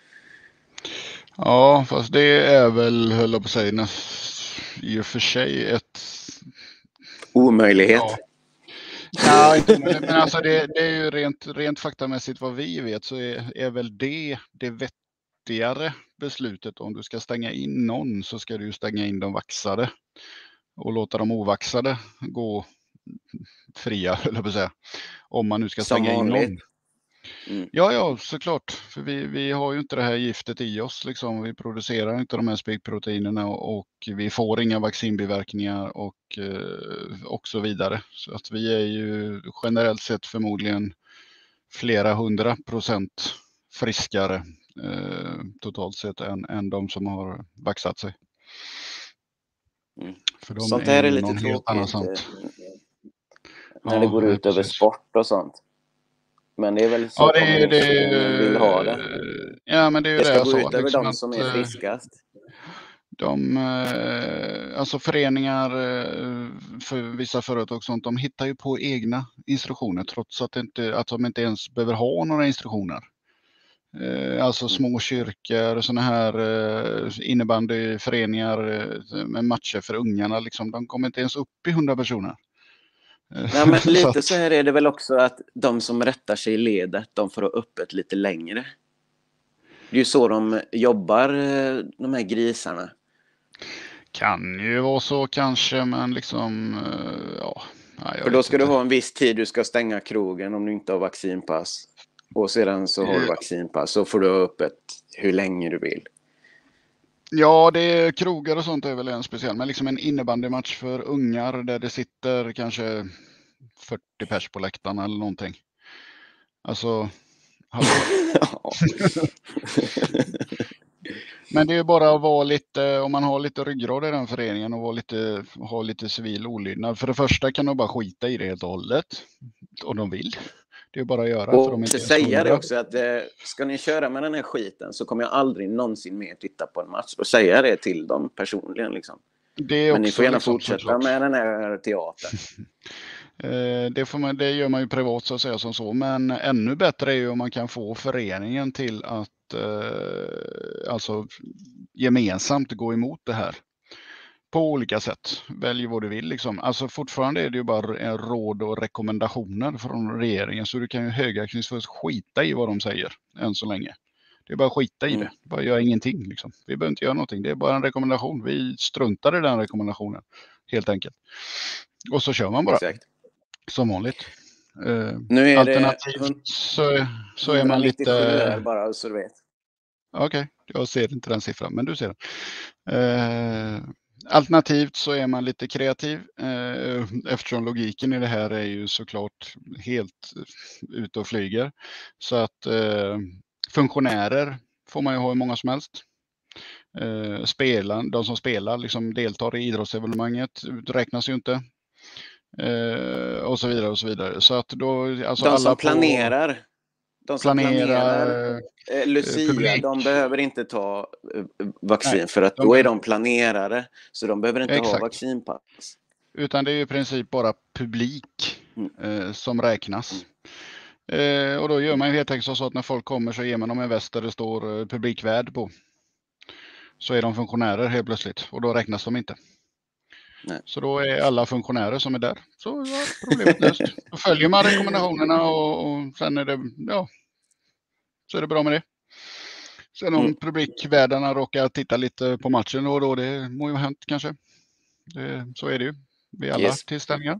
Ja, fast det är väl, höll jag på att säga, i och för sig ett... Omöjlighet. Ja, inte omöjligt, men alltså det är ju rent faktamässigt vad vi vet, så är väl det vettigare beslutet. Om du ska stänga in någon så ska du ju stänga in de vaxade och låta de ovaxade gå fria, höll jag på att säga. Om man nu ska stänga in någon. Ja, såklart. För vi har ju inte det här giftet i oss. Liksom. Vi producerar inte de här spikproteinerna och vi får inga vaccinbiverkningar och så vidare. Så att vi är ju generellt sett förmodligen flera 100% friskare totalt sett än de som har vaxat sig. För de sånt här är lite någon helt annan sånt. När det går ut över sport och sånt. Men det är väl så kommunismen vill ha det. Ja, men det är ju det ska gå så, ut över liksom de som är friskast. Alltså föreningar för vissa företag och sånt, de hittar ju på egna instruktioner trots att de inte ens behöver ha några instruktioner. Alltså små kyrkor och såna här innebandyföreningar med matcher för ungarna liksom, de kommer inte ens upp i 100 personer. Nej, men lite så här är det väl också, att de som rättar sig i ledet, de får ha öppet lite längre. Det är ju så de jobbar, de här grisarna. Kan ju vara så kanske, men liksom, ja. För då ska du ha en viss tid, du ska stänga krogen om du inte har vaccinpass. Och sedan så har du vaccinpass, så får du ha öppet hur länge du vill. Ja, det är krogar och sånt är väl en speciell, men liksom en innebandymatch för ungar där det sitter kanske 40 pers på läktarna eller någonting. Alltså, Ja. Men det är ju bara att vara lite, om man har lite ryggrad i den föreningen och ha lite civil olydnad. För det första kan de bara skita i det helt och hållet. Om de vill. Det är bara att göra. Och för de är så inte säga det också att ska ni köra med den här skiten så kommer jag aldrig någonsin mer titta på en match. Och säga det till dem personligen liksom. Det är Men ni också får gärna liksom, fortsätta såklart. med den här teatern. Det gör man ju privat så att säga som så. Men ännu bättre är ju om man kan få föreningen till att alltså gemensamt gå emot det här. På olika sätt. Välj vad du vill liksom. Alltså fortfarande är det ju bara råd och rekommendationer från regeringen. Så du kan ju högaktningsfullt skita i vad de säger än så länge. Det är bara att skita i det. Bara göra ingenting liksom. Vi behöver inte göra någonting. Det är bara en rekommendation. Vi struntar i den rekommendationen. Helt enkelt. Och så kör man bara. Exakt. Som vanligt. Nu är Alternativt så är man lite... här bara så du vet. Okej, jag ser inte den siffran, men du ser den. Alternativt så är man lite kreativ eftersom logiken i det här är ju såklart helt ute och flyger. Så att funktionärer får man ju ha hur många som helst. De som spelar, liksom deltar i idrottsevenemanget räknas ju inte. Och så vidare och så vidare. Så att då, alltså De alla som planerar. De som planerar Lucia, publik. de behöver inte ta vaccin. Nej, för att då är de planerare. Så de behöver inte ha vaccinpass. Utan det är ju i princip bara publik som räknas. Och då gör man ju helt enkelt så att när folk kommer så ger man dem en väst där det står publikvärd på. Så är de funktionärer helt plötsligt. Och då räknas de inte. Nej. Så då är alla funktionärer som är där. Så är problemet löst. Då följer man rekommendationerna och sen är det, ja, så är det bra med det. Sen om publikvärdarna råkar titta lite på matchen då det må ju ha hänt kanske. Så är det ju vid alla tillställningar.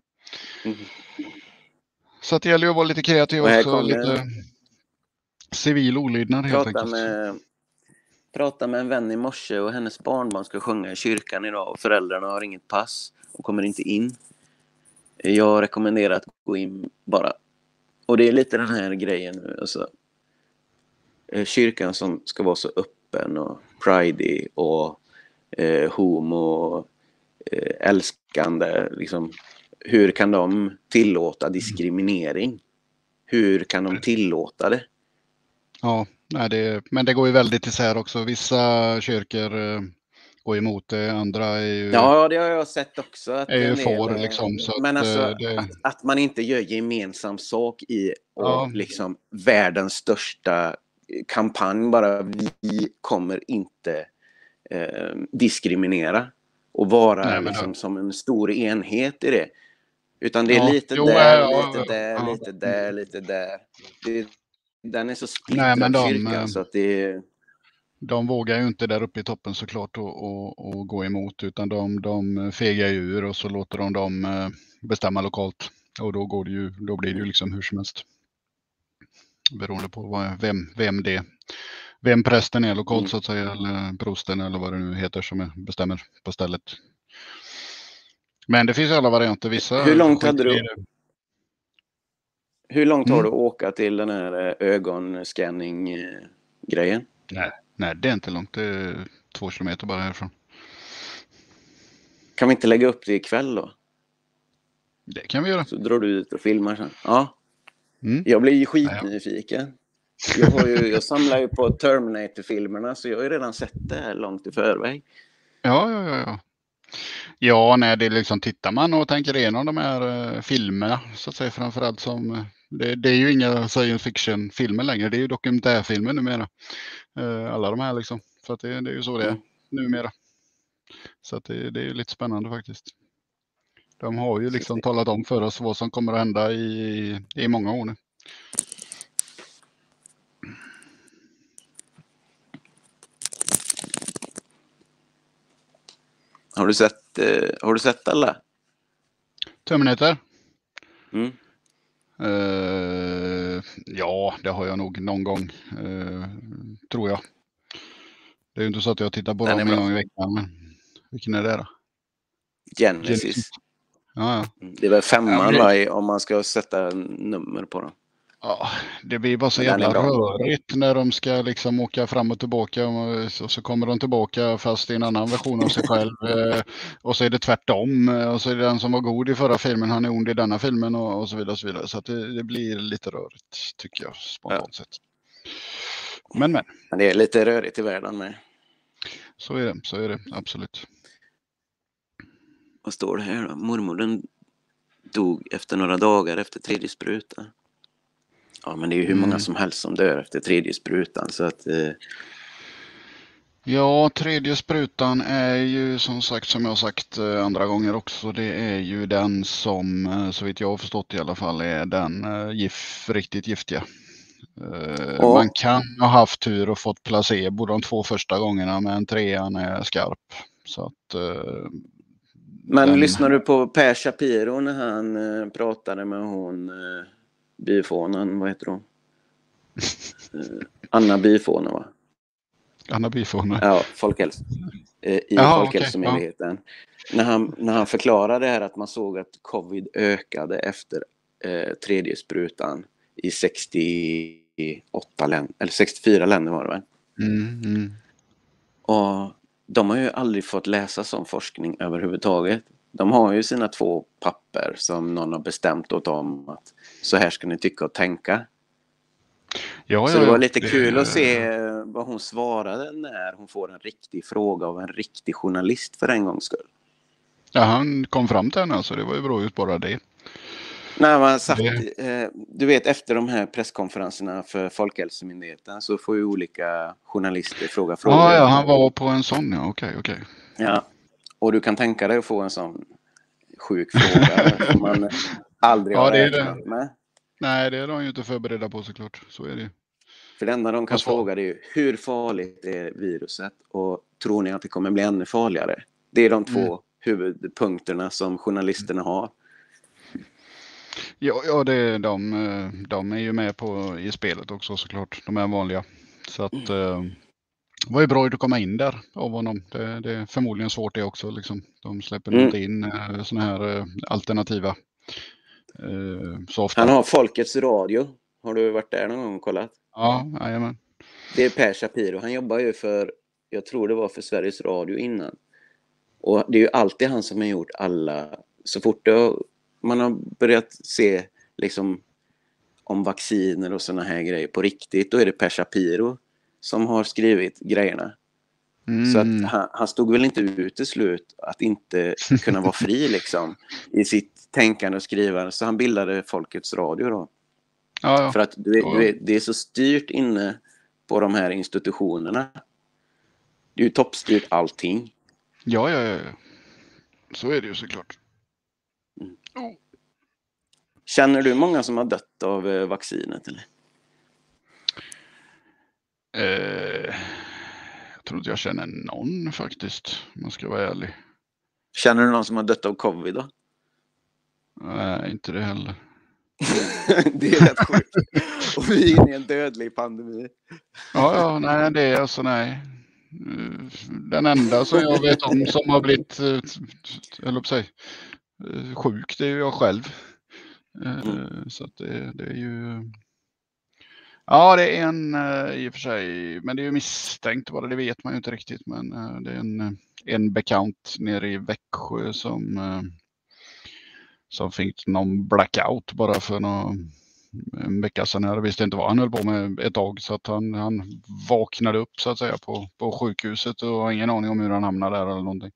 Så att det gäller ju att vara lite kreativ också. Lite civil olydnad helt enkelt. Prata med en vän i morse och hennes barnbarn ska sjunga i kyrkan idag och föräldrarna har inget pass och kommer inte in. Jag rekommenderar att gå in bara. Och det är lite den här grejen nu. Alltså, kyrkan som ska vara så öppen och pride och homo älskande. Liksom, hur kan de tillåta diskriminering? Hur kan de tillåta det? Ja, men det går ju väldigt isär också. Vissa kyrkor går emot det, andra är ju... Ja, det har jag sett också. Att är ju får liksom. Så men alltså, att man inte gör gemensam sak i och liksom världens största kampanj bara. Vi kommer inte diskriminera och vara liksom som en stor enhet i det. Utan det är lite lite där. Den är så splittrad kyrkan så att det... De vågar ju inte där uppe i toppen såklart och gå emot utan de fegar ju ur och så låter de dem bestämma lokalt. Och då blir det ju liksom hur som helst. Beroende på vem prästen är lokalt så att säga eller prosten eller vad det nu heter som bestämmer på stället. Men det finns alla varianter. Vissa hur långt hade du? Hur långt har du att åka till den här ögonscanning-grejen? Nej, det är inte långt. Det är 2 kilometer bara härifrån. Kan vi inte lägga upp det ikväll då? Det kan vi göra. Så drar du ut och filmar sen. Ja. Jag blir ju skitnyfiken. Jag samlar ju på Terminator-filmerna så jag har ju redan sett det här långt i förväg. Ja. Ja, nej, det är liksom tittar man och tänker igenom de här filmerna så att säga framförallt som det är ju inga science fiction-filmer längre, det är ju dokumentärfilmer numera. Alla de här liksom, så att det är ju så det är numera. Så att det är ju lite spännande faktiskt. De har ju liksom talat om för oss vad som kommer att hända i många år nu. Har du sett alla? Terminator? Ja, det har jag nog någon gång, tror jag. Det är ju inte så att jag tittar på dem en gång i veckan, men vilken är det då? Genesis. Ja. Det är väl 5 om man ska sätta nummer på dem. Ja, det blir bara så Men den är jävla bra. rörigt när de ska liksom åka fram och tillbaka och så kommer de tillbaka fast i en annan version av sig själv. Och så är det tvärtom och så är det den som var god i förra filmen, han är ond i denna filmen och så vidare och så vidare. Så att det blir lite rörigt tycker jag Ja. spontant sett. Men Men det är lite rörigt i världen med. så är det absolut. Vad står det här då? Mormodern dog efter några dagar efter tredje sprutan. Ja, men det är ju hur många som helst som dör efter tredje sprutan. Så att, Ja, tredje sprutan är ju som sagt, som jag sagt andra gånger också, det är ju den som, så vitt jag har förstått i alla fall, är den riktigt giftiga. Ja. Man kan ha haft tur och fått placebo de 2 första gångerna, men 3:an är skarp. Så att, Men lyssnar du på Per Shapiro när han pratade med hon byfånen, vad heter hon? Anna Byfånen, va? Anna Byfåne. Ja, Folkhälsomyndigheten. Okay, när han förklarade det här att man såg att covid ökade efter tredje sprutan i 68 länder, eller 64 länder var det väl? Och de har ju aldrig fått läsa sån forskning överhuvudtaget. De har ju sina 2 papper som någon har bestämt åt dem att så här ska ni tycka och tänka. Så det var lite kul att se vad hon svarade när hon får en riktig fråga av en riktig journalist för en gångs skull. Ja, han kom fram till henne, så det var ju bra ut bara det. När man satt, du vet, efter de här presskonferenserna för Folkhälsomyndigheten så får ju olika journalister frågor. Ja, han var på en sån, ja, okej. Ja, och du kan tänka dig att få en sån sjuk fråga som man aldrig har räknat med. Nej, det är de ju inte förberedda på såklart, så är det. För det enda de kan fråga är ju, hur farligt är viruset och tror ni att det kommer bli ännu farligare? Det är de 2 huvudpunkterna som journalisterna har. Ja, de är ju med i spelet också såklart, de är vanliga. Så att det var ju bra att komma in där av honom. Det är förmodligen svårt det också. Liksom. De släpper inte in såna här alternativa så ofta. Han har Folkets Radio. Har du varit där någon gång och kollat? Ja, jajamän. Det är Per Shapiro. Han jobbar ju för, jag tror det var för Sveriges Radio innan. Och det är ju alltid han som har gjort alla, så fort man har börjat se liksom om vacciner och såna här grejer på riktigt, då är det Per Shapiro som har skrivit grejerna. Så att han stod väl inte ut till slut att inte kunna vara fri liksom i sitt tänkande och skrivande. Så han bildade Folkets Radio då. Ja. För att det är så styrt inne på de här institutionerna. Det är ju toppstyrt allting. Ja. Så är det ju såklart. Känner du många som har dött av vaccinet eller? Jag tror inte jag känner någon faktiskt, om man ska vara ärlig. Känner du någon som har dött av covid då? Nej, inte det heller. Det är rätt sjukt. Och vi är inne i en dödlig pandemi. Ja, nej, det är alltså nej. Den enda som jag vet om som har blivit sjuk, det är ju jag själv. Så att det är ju... Ja, det är en i och för sig, men det är ju misstänkt bara, det vet man ju inte riktigt. Men det är en bekant nere i Växjö som fick någon blackout bara för en vecka sedan. Jag visste inte vad han höll på med ett tag, så att han vaknade upp så att säga på sjukhuset och har ingen aning om hur han hamnade där eller någonting.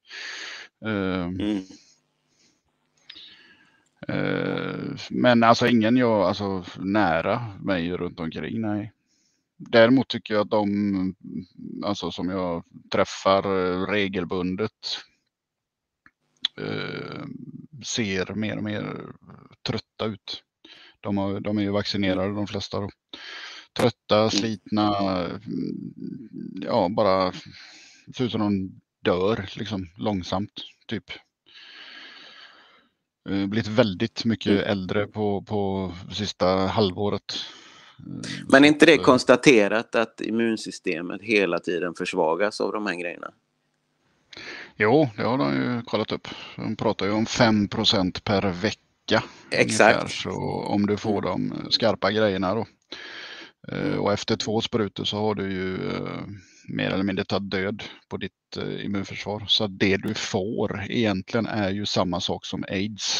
Men alltså ingen nära mig runt omkring, nej. Däremot tycker jag att de alltså, som jag träffar regelbundet ser mer och mer trötta ut. De är ju vaccinerade de flesta då. Trötta, slitna, ja, bara ser ut som de dör liksom långsamt typ. Blivit väldigt mycket äldre på sista halvåret. Men är inte det konstaterat att immunsystemet hela tiden försvagas av de här grejerna? Jo, det har de ju kollat upp. De pratar ju om 5% per vecka vecka. Exakt. Ungefär, så om du får de skarpa grejerna då. Och efter 2 sprutor så har du ju mer eller mindre tagit död på ditt immunförsvar. Så det du får egentligen är ju samma sak som AIDS.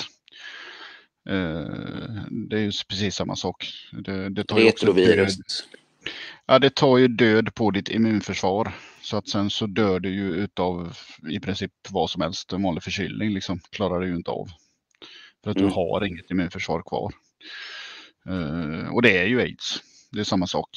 Det är ju precis samma sak. Det tar ju också Retrovirus. Ja, det tar ju död på ditt immunförsvar. Så att sen så dör du ju utav i princip vad som helst. En vanlig förkylning liksom klarar du ju inte av. För att du har inget immunförsvar kvar. Och det är ju AIDS. Det är samma sak.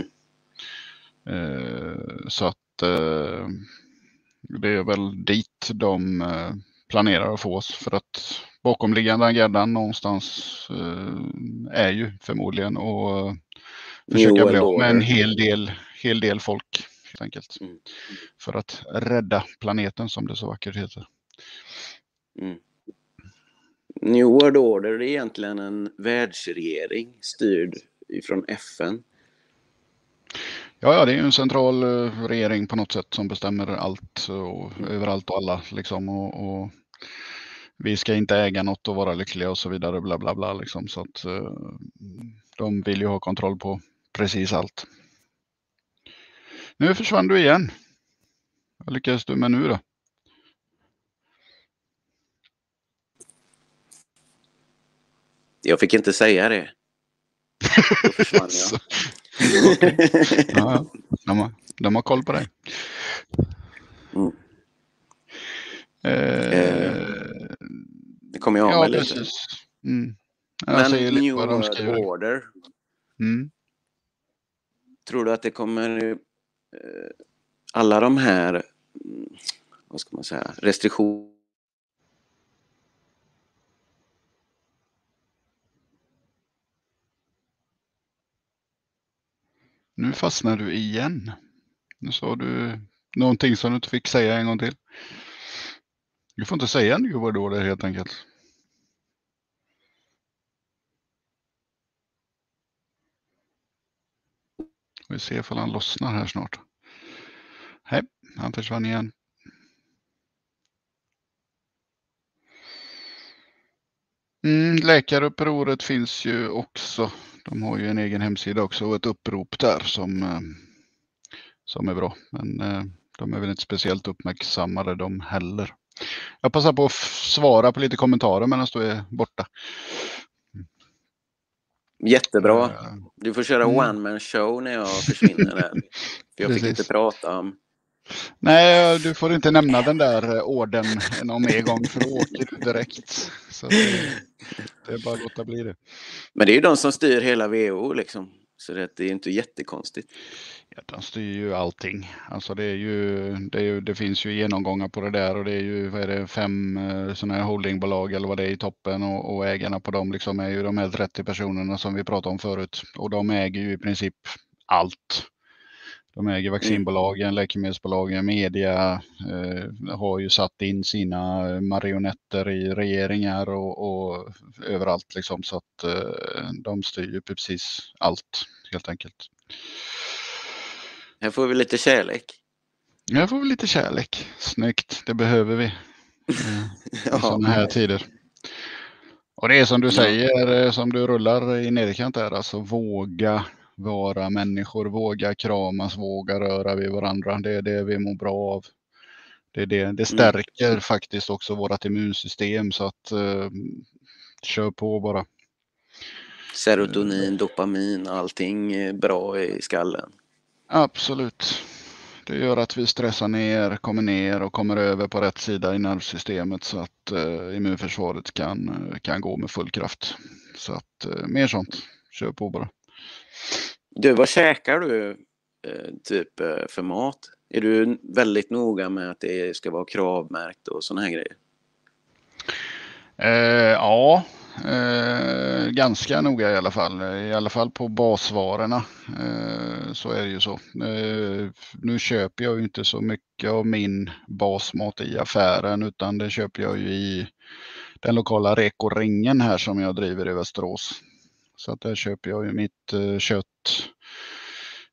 Så att det är väl dit de planerar att få oss. För att bakomliggande agendan någonstans är ju förmodligen att försöka bli av med en hel del folk helt enkelt. För att rädda planeten som det så vackert heter. New World Order är egentligen en världsregering styrd ifrån FN. Ja, det är ju en central regering på något sätt som bestämmer allt och överallt och alla liksom. Och vi ska inte äga något och vara lyckliga och så vidare, bla bla bla liksom. Så att de vill ju ha kontroll på precis allt. Nu försvann du igen. Vad lyckas du med nu då? Jag fick inte säga det. Då försvann jag. Okay. Ja, de har koll på dig. Det kommer jag av med lite. Precis. Men New World Order. Tror du att det kommer alla de här, vad ska man säga, restriktioner? Nu fastnar du igen. Nu sa du någonting som du inte fick säga en gång till. Du får inte säga New World Order helt enkelt. Vi ser ifall han lossnar här snart. Hej, han försvann igen. Läkarupproret finns ju också. De har ju en egen hemsida också och ett upprop där som är bra. Men de är väl inte speciellt uppmärksammade de heller. Jag passar på att svara på lite kommentarer medan du är borta. Jättebra. Du får köra one-man show när jag försvinner där. För jag fick inte prata om... Nej, du får inte nämna den där orden någon mer gång för då åker du direkt. Så det är bara att låta bli det. Men det är ju de som styr hela WHO liksom. Så det är inte jättekonstigt. Ja, de styr ju allting. Alltså det finns ju genomgångar på det där och det är ju 5 sådana här holdingbolag eller vad det är i toppen och ägarna på dem liksom är ju de här 30 personerna som vi pratade om förut. Och de äger ju i princip allt. De äger vaccinbolagen, läkemedelsbolagen, media, har ju satt in sina marionetter i regeringar och överallt liksom, så att de styr ju precis allt helt enkelt. Här får vi lite kärlek. Här får vi lite kärlek. Snyggt, det behöver vi i sådana här tider. Och det är som du säger, som du rullar i nederkant där, alltså våga vara människor, våga kramas, våga röra vid varandra. Det är det vi mår bra av. Det stärker faktiskt också vårt immunsystem, så att kör på bara. Serotonin, dopamin, allting är bra i skallen. Absolut. Det gör att vi stressar ner och kommer över på rätt sida i nervsystemet så att immunförsvaret kan gå med full kraft. Så att mer sånt. Kör på bara. Du, vad käkar du typ för mat? Är du väldigt noga med att det ska vara kravmärkt och såna här grejer? Ja, ganska noga i alla fall. I alla fall på basvarorna så är det ju så. Nu köper jag ju inte så mycket av min basmat i affären, utan det köper jag ju i den lokala Reko-ringen här som jag driver i Västerås. Så att där köper jag ju mitt kött,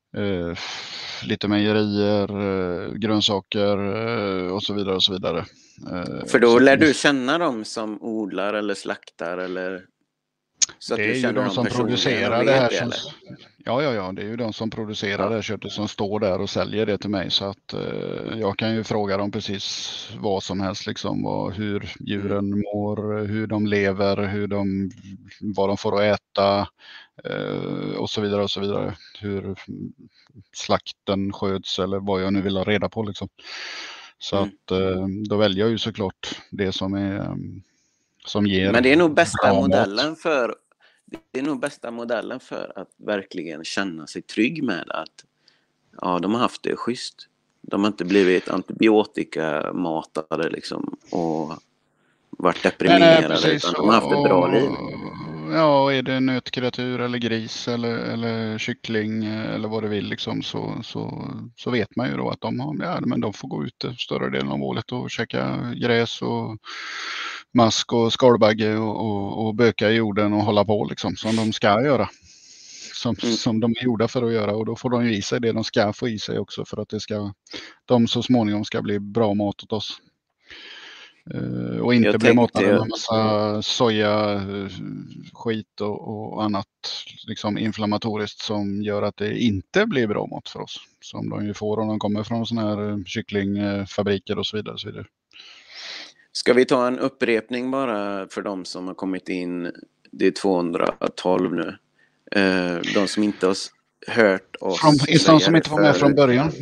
lite mejerier, grönsaker och så vidare och så vidare. För då Så lär du känna dem som odlar eller slaktar eller så att det du är ju känner de dem som personligen och producerar det vet här det som... eller? Ja, det är ju de som producerar Ja. det köttet som står där och säljer det till mig. Så att jag kan ju fråga dem precis vad som helst, liksom, hur djuren mår, hur de lever, vad de får att äta och så vidare och så vidare. Hur slakten sköts eller vad jag nu vill ha reda på, liksom. Så att då väljer jag ju såklart det som ger Men det är nog bästa bra mat. modellen för det är nog bästa modellen för att verkligen känna sig trygg med att ja, de har haft det schysst. De har inte blivit antibiotikamatade liksom och varit Nej, deprimerade precis. utan de har haft ett bra liv. Ja, är det nötkreatur eller gris eller kyckling eller vad du vill, liksom, så vet man ju då att de får gå ut större delen av året och käka gräs och mask och skalbagge och böka i jorden och hålla på, liksom, som de ska göra. Som de är gjorda för att göra, och då får de ju i sig det de ska få i sig också för att de så småningom ska bli bra mat åt oss. Och inte bli matade med massa soja, skit och annat liksom inflammatoriskt som gör att det inte blir bra mat för oss. Som de ju får om de kommer från såna här kycklingfabriker och så vidare. Och så vidare. Ska vi ta en upprepning bara för de som har kommit in? Det är 212 nu. De som inte har hört oss de som inte var med från början.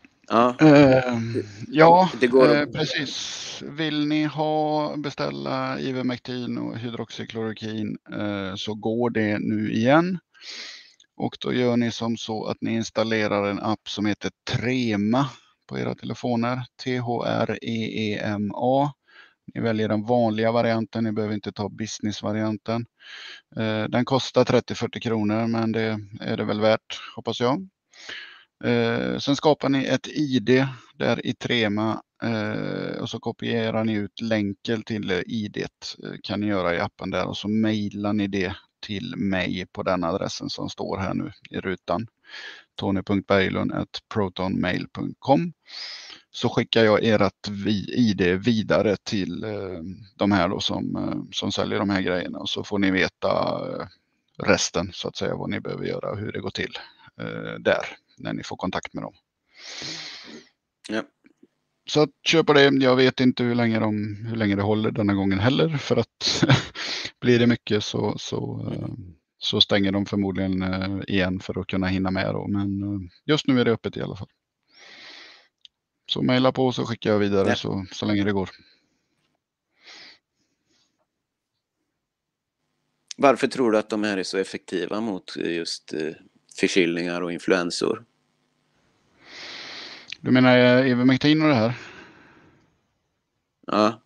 Ja, precis. Vill ni beställa Ivermectin och hydroxyklorokin så går det nu igen. Och då gör ni som så att ni installerar en app som heter Trema på era telefoner. THREEMA. Ni väljer den vanliga varianten, ni behöver inte ta businessvarianten. Den kostar 30-40 kronor, men det är det väl värt, hoppas jag. Sen skapar ni ett ID där i Trema och så kopierar ni ut länken till ID:t kan ni göra i appen där, och så mejlar ni det till mig på den adressen som står här nu i rutan. tony.berglund@protonmail.com. Så skickar jag ert ID vidare till de här då som säljer de här grejerna, och så får ni veta resten, så att säga, vad ni behöver göra och hur det går till där när ni får kontakt med dem. Ja. Så att köpa det. Jag vet inte hur länge det håller denna gången heller, för att blir det mycket så stänger de förmodligen igen för att kunna hinna med då. Men just nu är det öppet i alla fall. Så mejla på så skickar jag vidare så länge det går. Varför tror du att de här är så effektiva mot just förkylningar och influensor? Du menar Ivermectin och det här? Ja.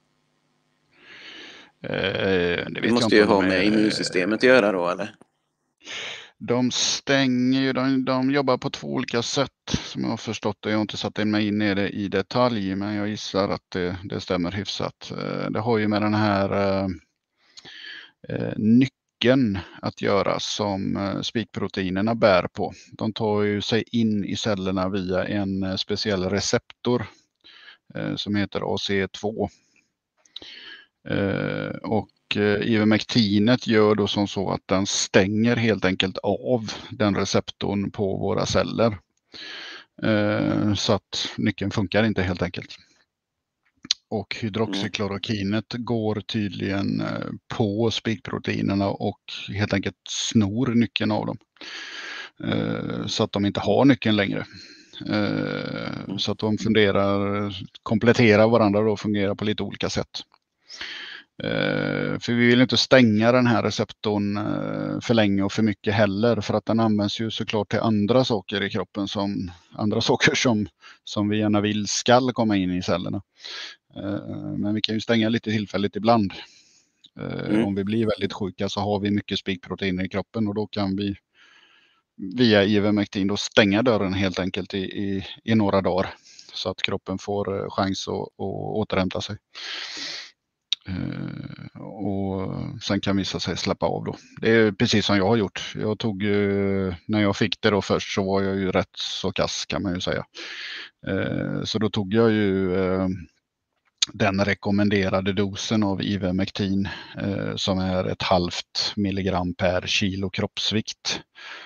Det måste ju ha med immunsystemet att göra då, eller? De stänger ju, de jobbar på 2 olika sätt som jag har förstått det. Jag har inte satt mig in i det i detalj, men jag gissar att det stämmer hyfsat. Det har ju med den här nyckeln att göra som spikproteinerna bär på. De tar ju sig in i cellerna via en speciell receptor som heter AC2. Och Ivermectinet gör då som så att den stänger helt enkelt av den receptorn på våra celler. Så att nyckeln funkar inte helt enkelt. Och hydroxyklorokinet går tydligen på spikproteinerna och helt enkelt snor nyckeln av dem. Så att de inte har nyckeln längre. Så att de kompletterar varandra och fungerar på lite olika sätt. För vi vill inte stänga den här receptorn för länge och för mycket heller, för att den används ju såklart till andra saker i kroppen, som vi gärna vill ska komma in i cellerna. Men vi kan ju stänga lite tillfälligt ibland. Om vi blir väldigt sjuka så har vi mycket spikproteiner i kroppen, och då kan vi via Ivermectin då stänga dörren helt enkelt i några dagar, så att kroppen får chans att återhämta sig. Och sen kan vi så att säga släppa av då. Det är precis som jag har gjort. Jag tog när jag fick det då först, så var jag ju rätt så kass kan man ju säga. Så då tog jag ju den rekommenderade dosen av Ivermectin som är 0,5 milligram per kilo kroppsvikt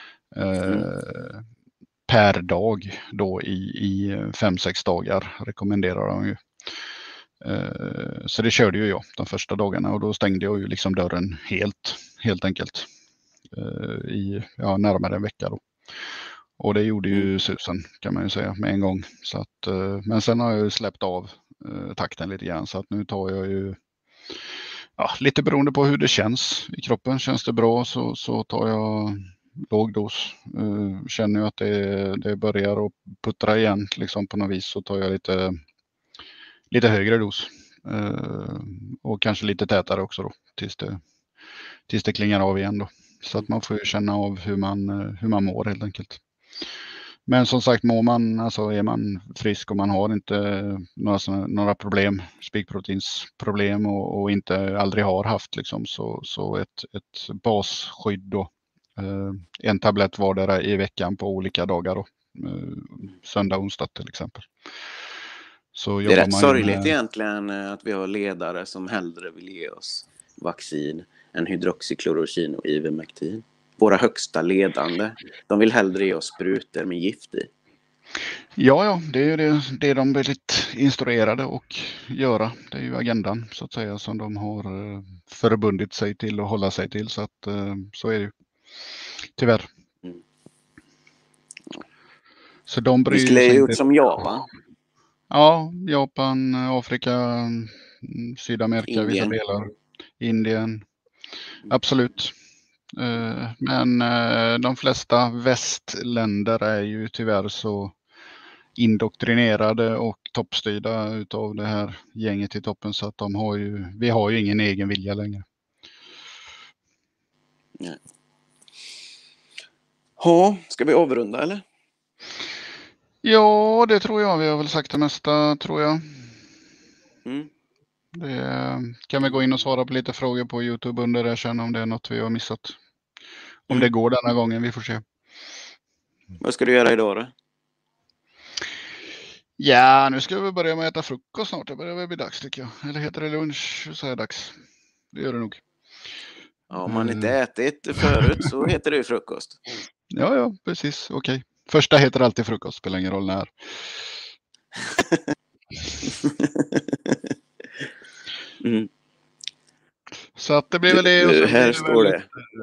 per dag då i 5-6 dagar rekommenderar de ju. Så det körde ju jag de första dagarna och då stängde jag ju liksom dörren helt enkelt i närmare en vecka då. Och det gjorde ju susen kan man ju säga med en gång. Så att, men sen har jag ju släppt av takten lite grann så att nu tar jag ju lite beroende på hur det känns i kroppen. Känns det bra så tar jag låg dos. Känner jag att det börjar att puttra igen liksom på något vis så tar jag lite högre dos. Och kanske lite tätare också då tills det klingar av igen då. Så att man får ju känna av hur man mår helt enkelt. Men som sagt är man frisk och man har inte några problem, spikproteinsproblem och inte aldrig har haft liksom så ett basskydd då. En tablett vardera i veckan på olika dagar då. Söndag, onsdag till exempel. Så det är rätt sorgligt egentligen att vi har ledare som hellre vill ge oss vaccin än hydroxyklorokin och Ivermectin. Våra högsta ledande, de vill hellre ge oss sprutor med gift i. Ja, det är ju det de blivit instruerade och göra. Det är ju agendan så att säga som de har förbundit sig till och hålla sig till så att så är det ju. Tyvärr. Så de bryr Vi skulle sig ha gjort inte. som Japan. Ja, Japan, Afrika, Sydamerika, vissa Indien. delar. Indien. Absolut. Men de flesta västländer är ju tyvärr så indoktrinerade och toppstyrda utav det här gänget i toppen så att vi har ju ingen egen vilja längre. Nej. Ja, ska vi avrunda eller? Ja, det tror jag. Vi har väl sagt det mesta, tror jag. Det kan vi gå in och svara på lite frågor på YouTube under det sen om det är något vi har missat. Om det går denna gången, vi får se. Vad ska du göra idag då? Ja, nu ska vi börja med att äta frukost snart. Det börjar väl bli dags tycker jag. Eller heter det lunch så är det dags. Det gör det nog. Ja, om man inte ätit förut så heter det ju frukost. Ja, precis. Okej. Första heter alltid frukost, spelar ingen roll när. Så att det blir väl det. Och så här står det.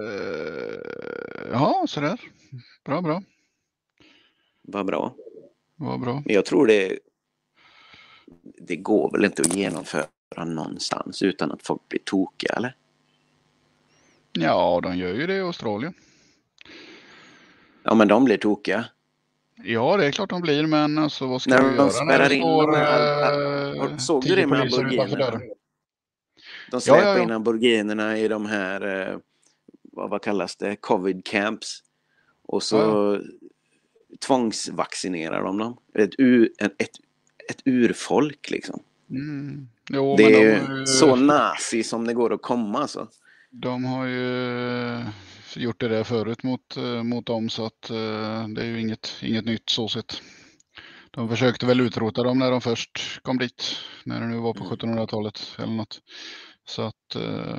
Ja, sådär. Bra. Vad bra. Vad bra. Men jag tror det går väl inte att genomföra någonstans utan att folk blir tokiga, eller? Ja, de gör ju det i Australien. Ja, men de blir tokiga. Ja, det är klart de blir, men alltså vad ska när du göra spärrar när det in står såg du det med aborginerna? De släpar in aborginerna i de här vad kallas det? Covid camps. Och så tvångsvaccinerar de dem. Ett urfolk liksom. Jo, det men är så nazi som det går att komma alltså. De har ju gjort det där förut mot dem så att det är ju inget nytt så sett. De försökte väl utrota dem när de först kom dit, när det nu var på 1700-talet eller något. Så att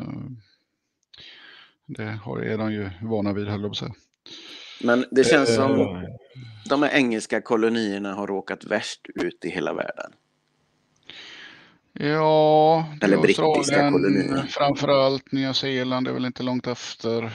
det är de ju vana vid, höll jag på att säga. Men det känns som de här engelska kolonierna har råkat värst ut i hela världen. Ja, det eller är brittiska kolonier. Framförallt Nya Zeeland är väl inte långt efter.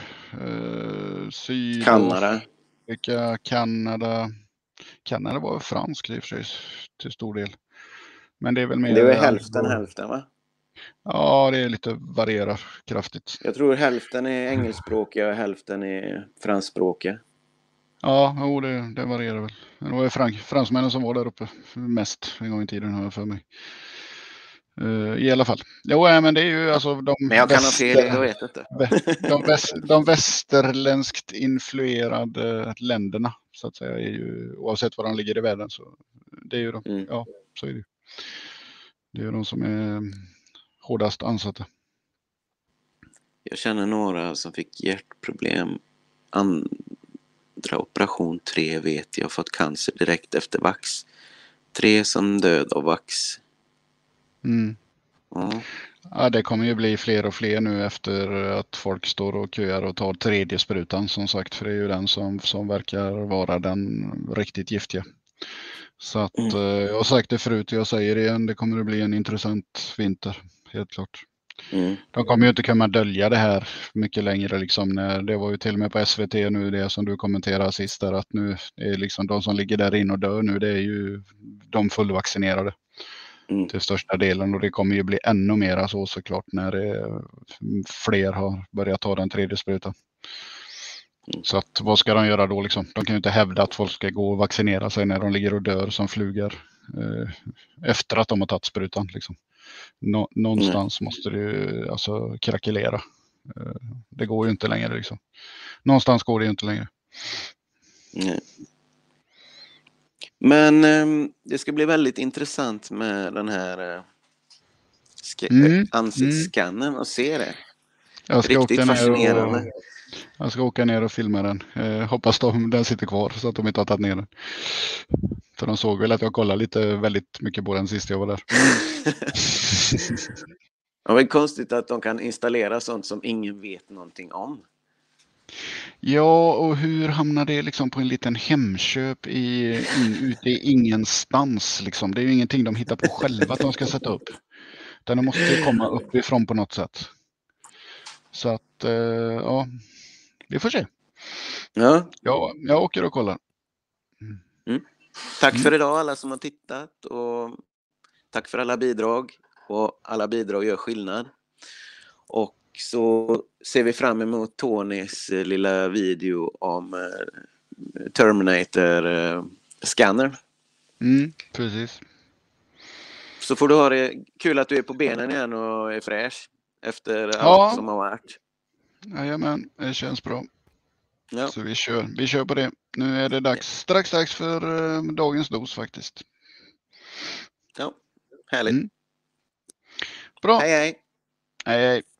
Sydafrika, Kanada. Kanada var fransk i och för sig till stor del. Men det är väl mer... Det är hälften va? Ja, det är lite varierar kraftigt. Jag tror hälften är engelskspråkiga och hälften är franskspråkiga. Ja, det varierar väl. Det var ju fransmännen som var där uppe mest en gång i tiden, har jag för mig. I alla fall. Jo, men det är ju alltså men jag kan ha fel, jag vet inte. De västerländskt influerade länderna så att säga är ju, oavsett var de ligger i världen, så det är ju de. Ja, så är det. Det är de som är hårdast ansatta. Jag känner några som fick hjärtproblem. Andra operation, 3 vet jag, fått cancer direkt efter vax. 3 som död av vax. Mm. Mm. Ja, det kommer ju bli fler och fler nu efter att folk står och köar och tar tredje sprutan som sagt. För det är ju den som verkar vara den riktigt giftiga. Så att jag har sagt det förut och jag säger det igen. Det kommer att bli en intressant vinter. Helt klart. Mm. De kommer ju inte kunna dölja det här mycket längre. Liksom, det var ju till och med på SVT nu det som du kommenterade sist där, att nu är liksom de som ligger där inne och dör nu, det är ju de fullvaccinerade till största delen, och det kommer ju bli ännu mer så såklart när fler har börjat ta den tredje sprutan. Så att, vad ska de göra då liksom? De kan ju inte hävda att folk ska gå och vaccinera sig när de ligger och dör som flugor efter att de har tagit sprutan. Liksom. Någonstans måste det ju alltså krackelera. Det går ju inte längre liksom. Någonstans går det ju inte längre. Nej. Men det ska bli väldigt intressant med den här ansiktsscannen och se det. Jag ska Riktigt fascinerande. Jag ska åka ner och filma den. Hoppas den sitter kvar så att de inte har tagit ner den. För de såg väl att jag kollade väldigt mycket på den sist jag var där. Ja, det är konstigt att de kan installera sånt som ingen vet någonting om. Ja, och hur hamnar det liksom på en liten Hemköp ute i ingenstans? Liksom? Det är ju ingenting de hittar på själva att de ska sätta upp. Utan det måste komma uppifrån på något sätt. Så att, ja, vi får se. Ja. Jag åker och kollar. Tack för idag alla som har tittat, och tack för alla bidrag, och alla bidrag gör skillnad. Och så ser vi fram emot Tonys lilla video om Terminator-scanner. Precis. Så får du ha det kul att du är på benen igen och är fräsch efter allt som har varit. Jajamän, det känns bra. Ja. Så vi kör på det. Nu är det strax dags för dagens dos faktiskt. Ja, härligt. Bra. Hej hej. Hej hej.